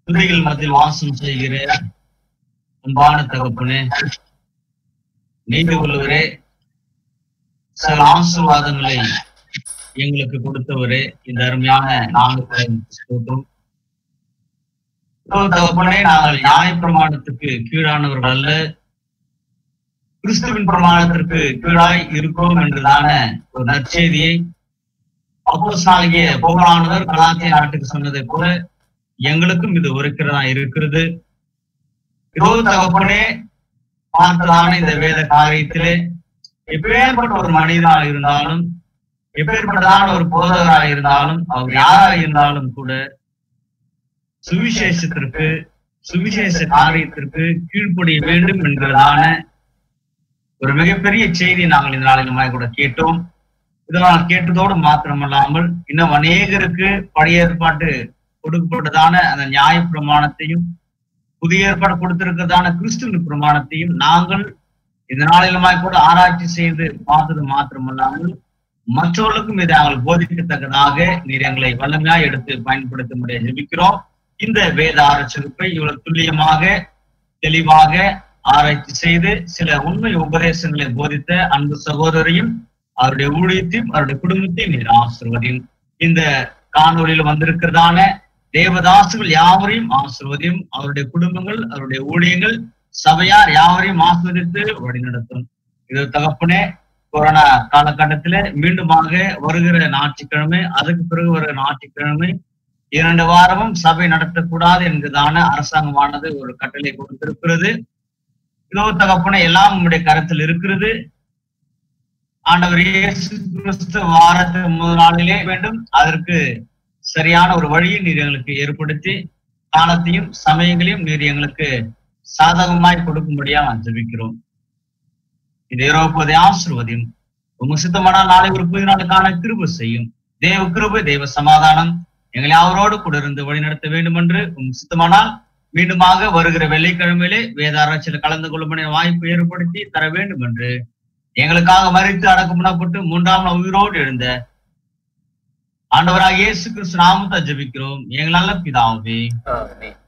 துதிகள் மத்தியில் வாசம் செய்கிற அன்பான தகப்பனே, நீண்டு கொள்ளுவரே, சில ஆசீர்வாதங்களை எங்களுக்கு கொடுத்தவரே, இந்த அருமையான நான்கு தகப்பனே, நாங்கள் நியாய பிரமாணத்துக்கு கீழானவர்கள் அல்ல, கிறிஸ்துவின் பிரமாணத்திற்கு கீழாய் இருக்கிறோம் என்றுதான ஒரு நற்செய்தியை அப்போஸ்தலனாகிய பவுலானவர் கலாத்திய நாட்டுக்கு சொன்னதை போல எங்களுக்கும் இது உரைக்கிறதா இருக்கிறது. இதோ தகப்பனே, பார்த்ததான இந்த வேத காரியத்திலே எப்பேற்பட்ட ஒரு மனிதனாக இருந்தாலும், எப்பேற்பட்டதான ஒரு போதகராக இருந்தாலும், அவர் யாராக இருந்தாலும் கூட சுவிசேஷத்திற்கு, சுவிசேஷ காரியத்திற்கு கீழ்ப்படிய வேண்டும் என்கிறதான ஒரு மிகப்பெரிய செய்தி நாங்கள் இந்த நாளிலுமாய் கூட கேட்டோம். இதனால் கேட்டதோடு மாத்திரமல்லாமல் இன்னும் அநேகருக்கு பழைய ஏற்பாட்டு கொடுக்கப்பட்டதான அந்த நியாய பிரமாணத்தையும், புதிய ஏற்பாடு கொடுத்திருக்கிறதான கிறிஸ்துவின் பிரமாணத்தையும் நாங்கள் இந்த நாளிலுமாய் கூட ஆராய்ச்சி செய்து பார்த்தது மாத்திரமல்லாமல் மற்றவர்களுக்கும் இதை நாங்கள் போதிக்கத்தக்கதாக நீர் எங்களை வல்லமையாய் எடுத்து பயன்படுத்த முடிய ஜெபிக்கிறோம். இந்த வேத ஆராய்ச்சிப்பை இவ்வளவு துல்லியமாக தெளிவாக ஆராய்ச்சி செய்து சில உண்மை உபதேசங்களை போதித்த அன்பு சகோதரையும் அவருடைய ஊழியத்தையும் அவருடைய குடும்பத்தையும் நீர் ஆசீர்வதியும். இந்த காணொலியில் வந்திருக்கிறதான தேவதாசுகள் யாவரையும் ஆசீர்வதியும். அவருடைய குடும்பங்கள், அவருடைய ஊழியங்கள், சபையார் யாவரையும் ஆசீர்வதித்து வழிநடத்தும். இது தகப்பனே, கொரோனா காலகட்டத்தில மீண்டுமாக வருகிற ஞாயிற்றுக்கிழமை, அதுக்கு பிறகு வருகிற ஞாயிற்றுக்கிழமை 2 வாரமும் சபை நடத்தக்கூடாது என்கிறதான அரசாங்கமானது ஒரு கட்டளை கொடுத்திருக்கிறது. இதோ தகப்பனே, எல்லாம் உங்களுடைய கருத்தில் இருக்கிறது. ஆண்டவர் இயேசு கிறிஸ்து வாரத்துக்கு முதல் நாளிலே வேண்டும். அதற்கு சரியான ஒரு வழியை நீர் எங்களுக்கு ஏற்படுத்தி காலத்தையும் சமயங்களையும் நீர் எங்களுக்கு சாதகமாய் கொடுக்கும்படியா நான் ஜெபிக்கிறோம். இது இருப்பதை ஆசீர்வதியும். உங்க சித்தமானால் நாளை ஒரு புதிய நாளுக்கான கிருபை செய்யும். தேவ கிருபை, தேவ சமாதானம் எங்களை அவரோடு கூட இருந்து வழிநடத்த வேண்டும் என்று உங்க சித்தமானால் மீண்டுமாக வருகிற வெள்ளிக்கிழமையிலே வேத ஆராய்ச்சியில் கலந்து கொள்ளும்படி வாய்ப்பு ஏற்படுத்தி தர வேண்டும் என்று எங்களுக்காக மரித்து அடக்கம் பண்ணப்பட்டு 3ஆம் நாள் உயிரோடு எழுந்த ஆண்டவராக இயேசு கிறிஸ்து நாமத்தை ஜெபிக்கிறோம் எங்கள் நல்ல பிதாவே. ஆமென்.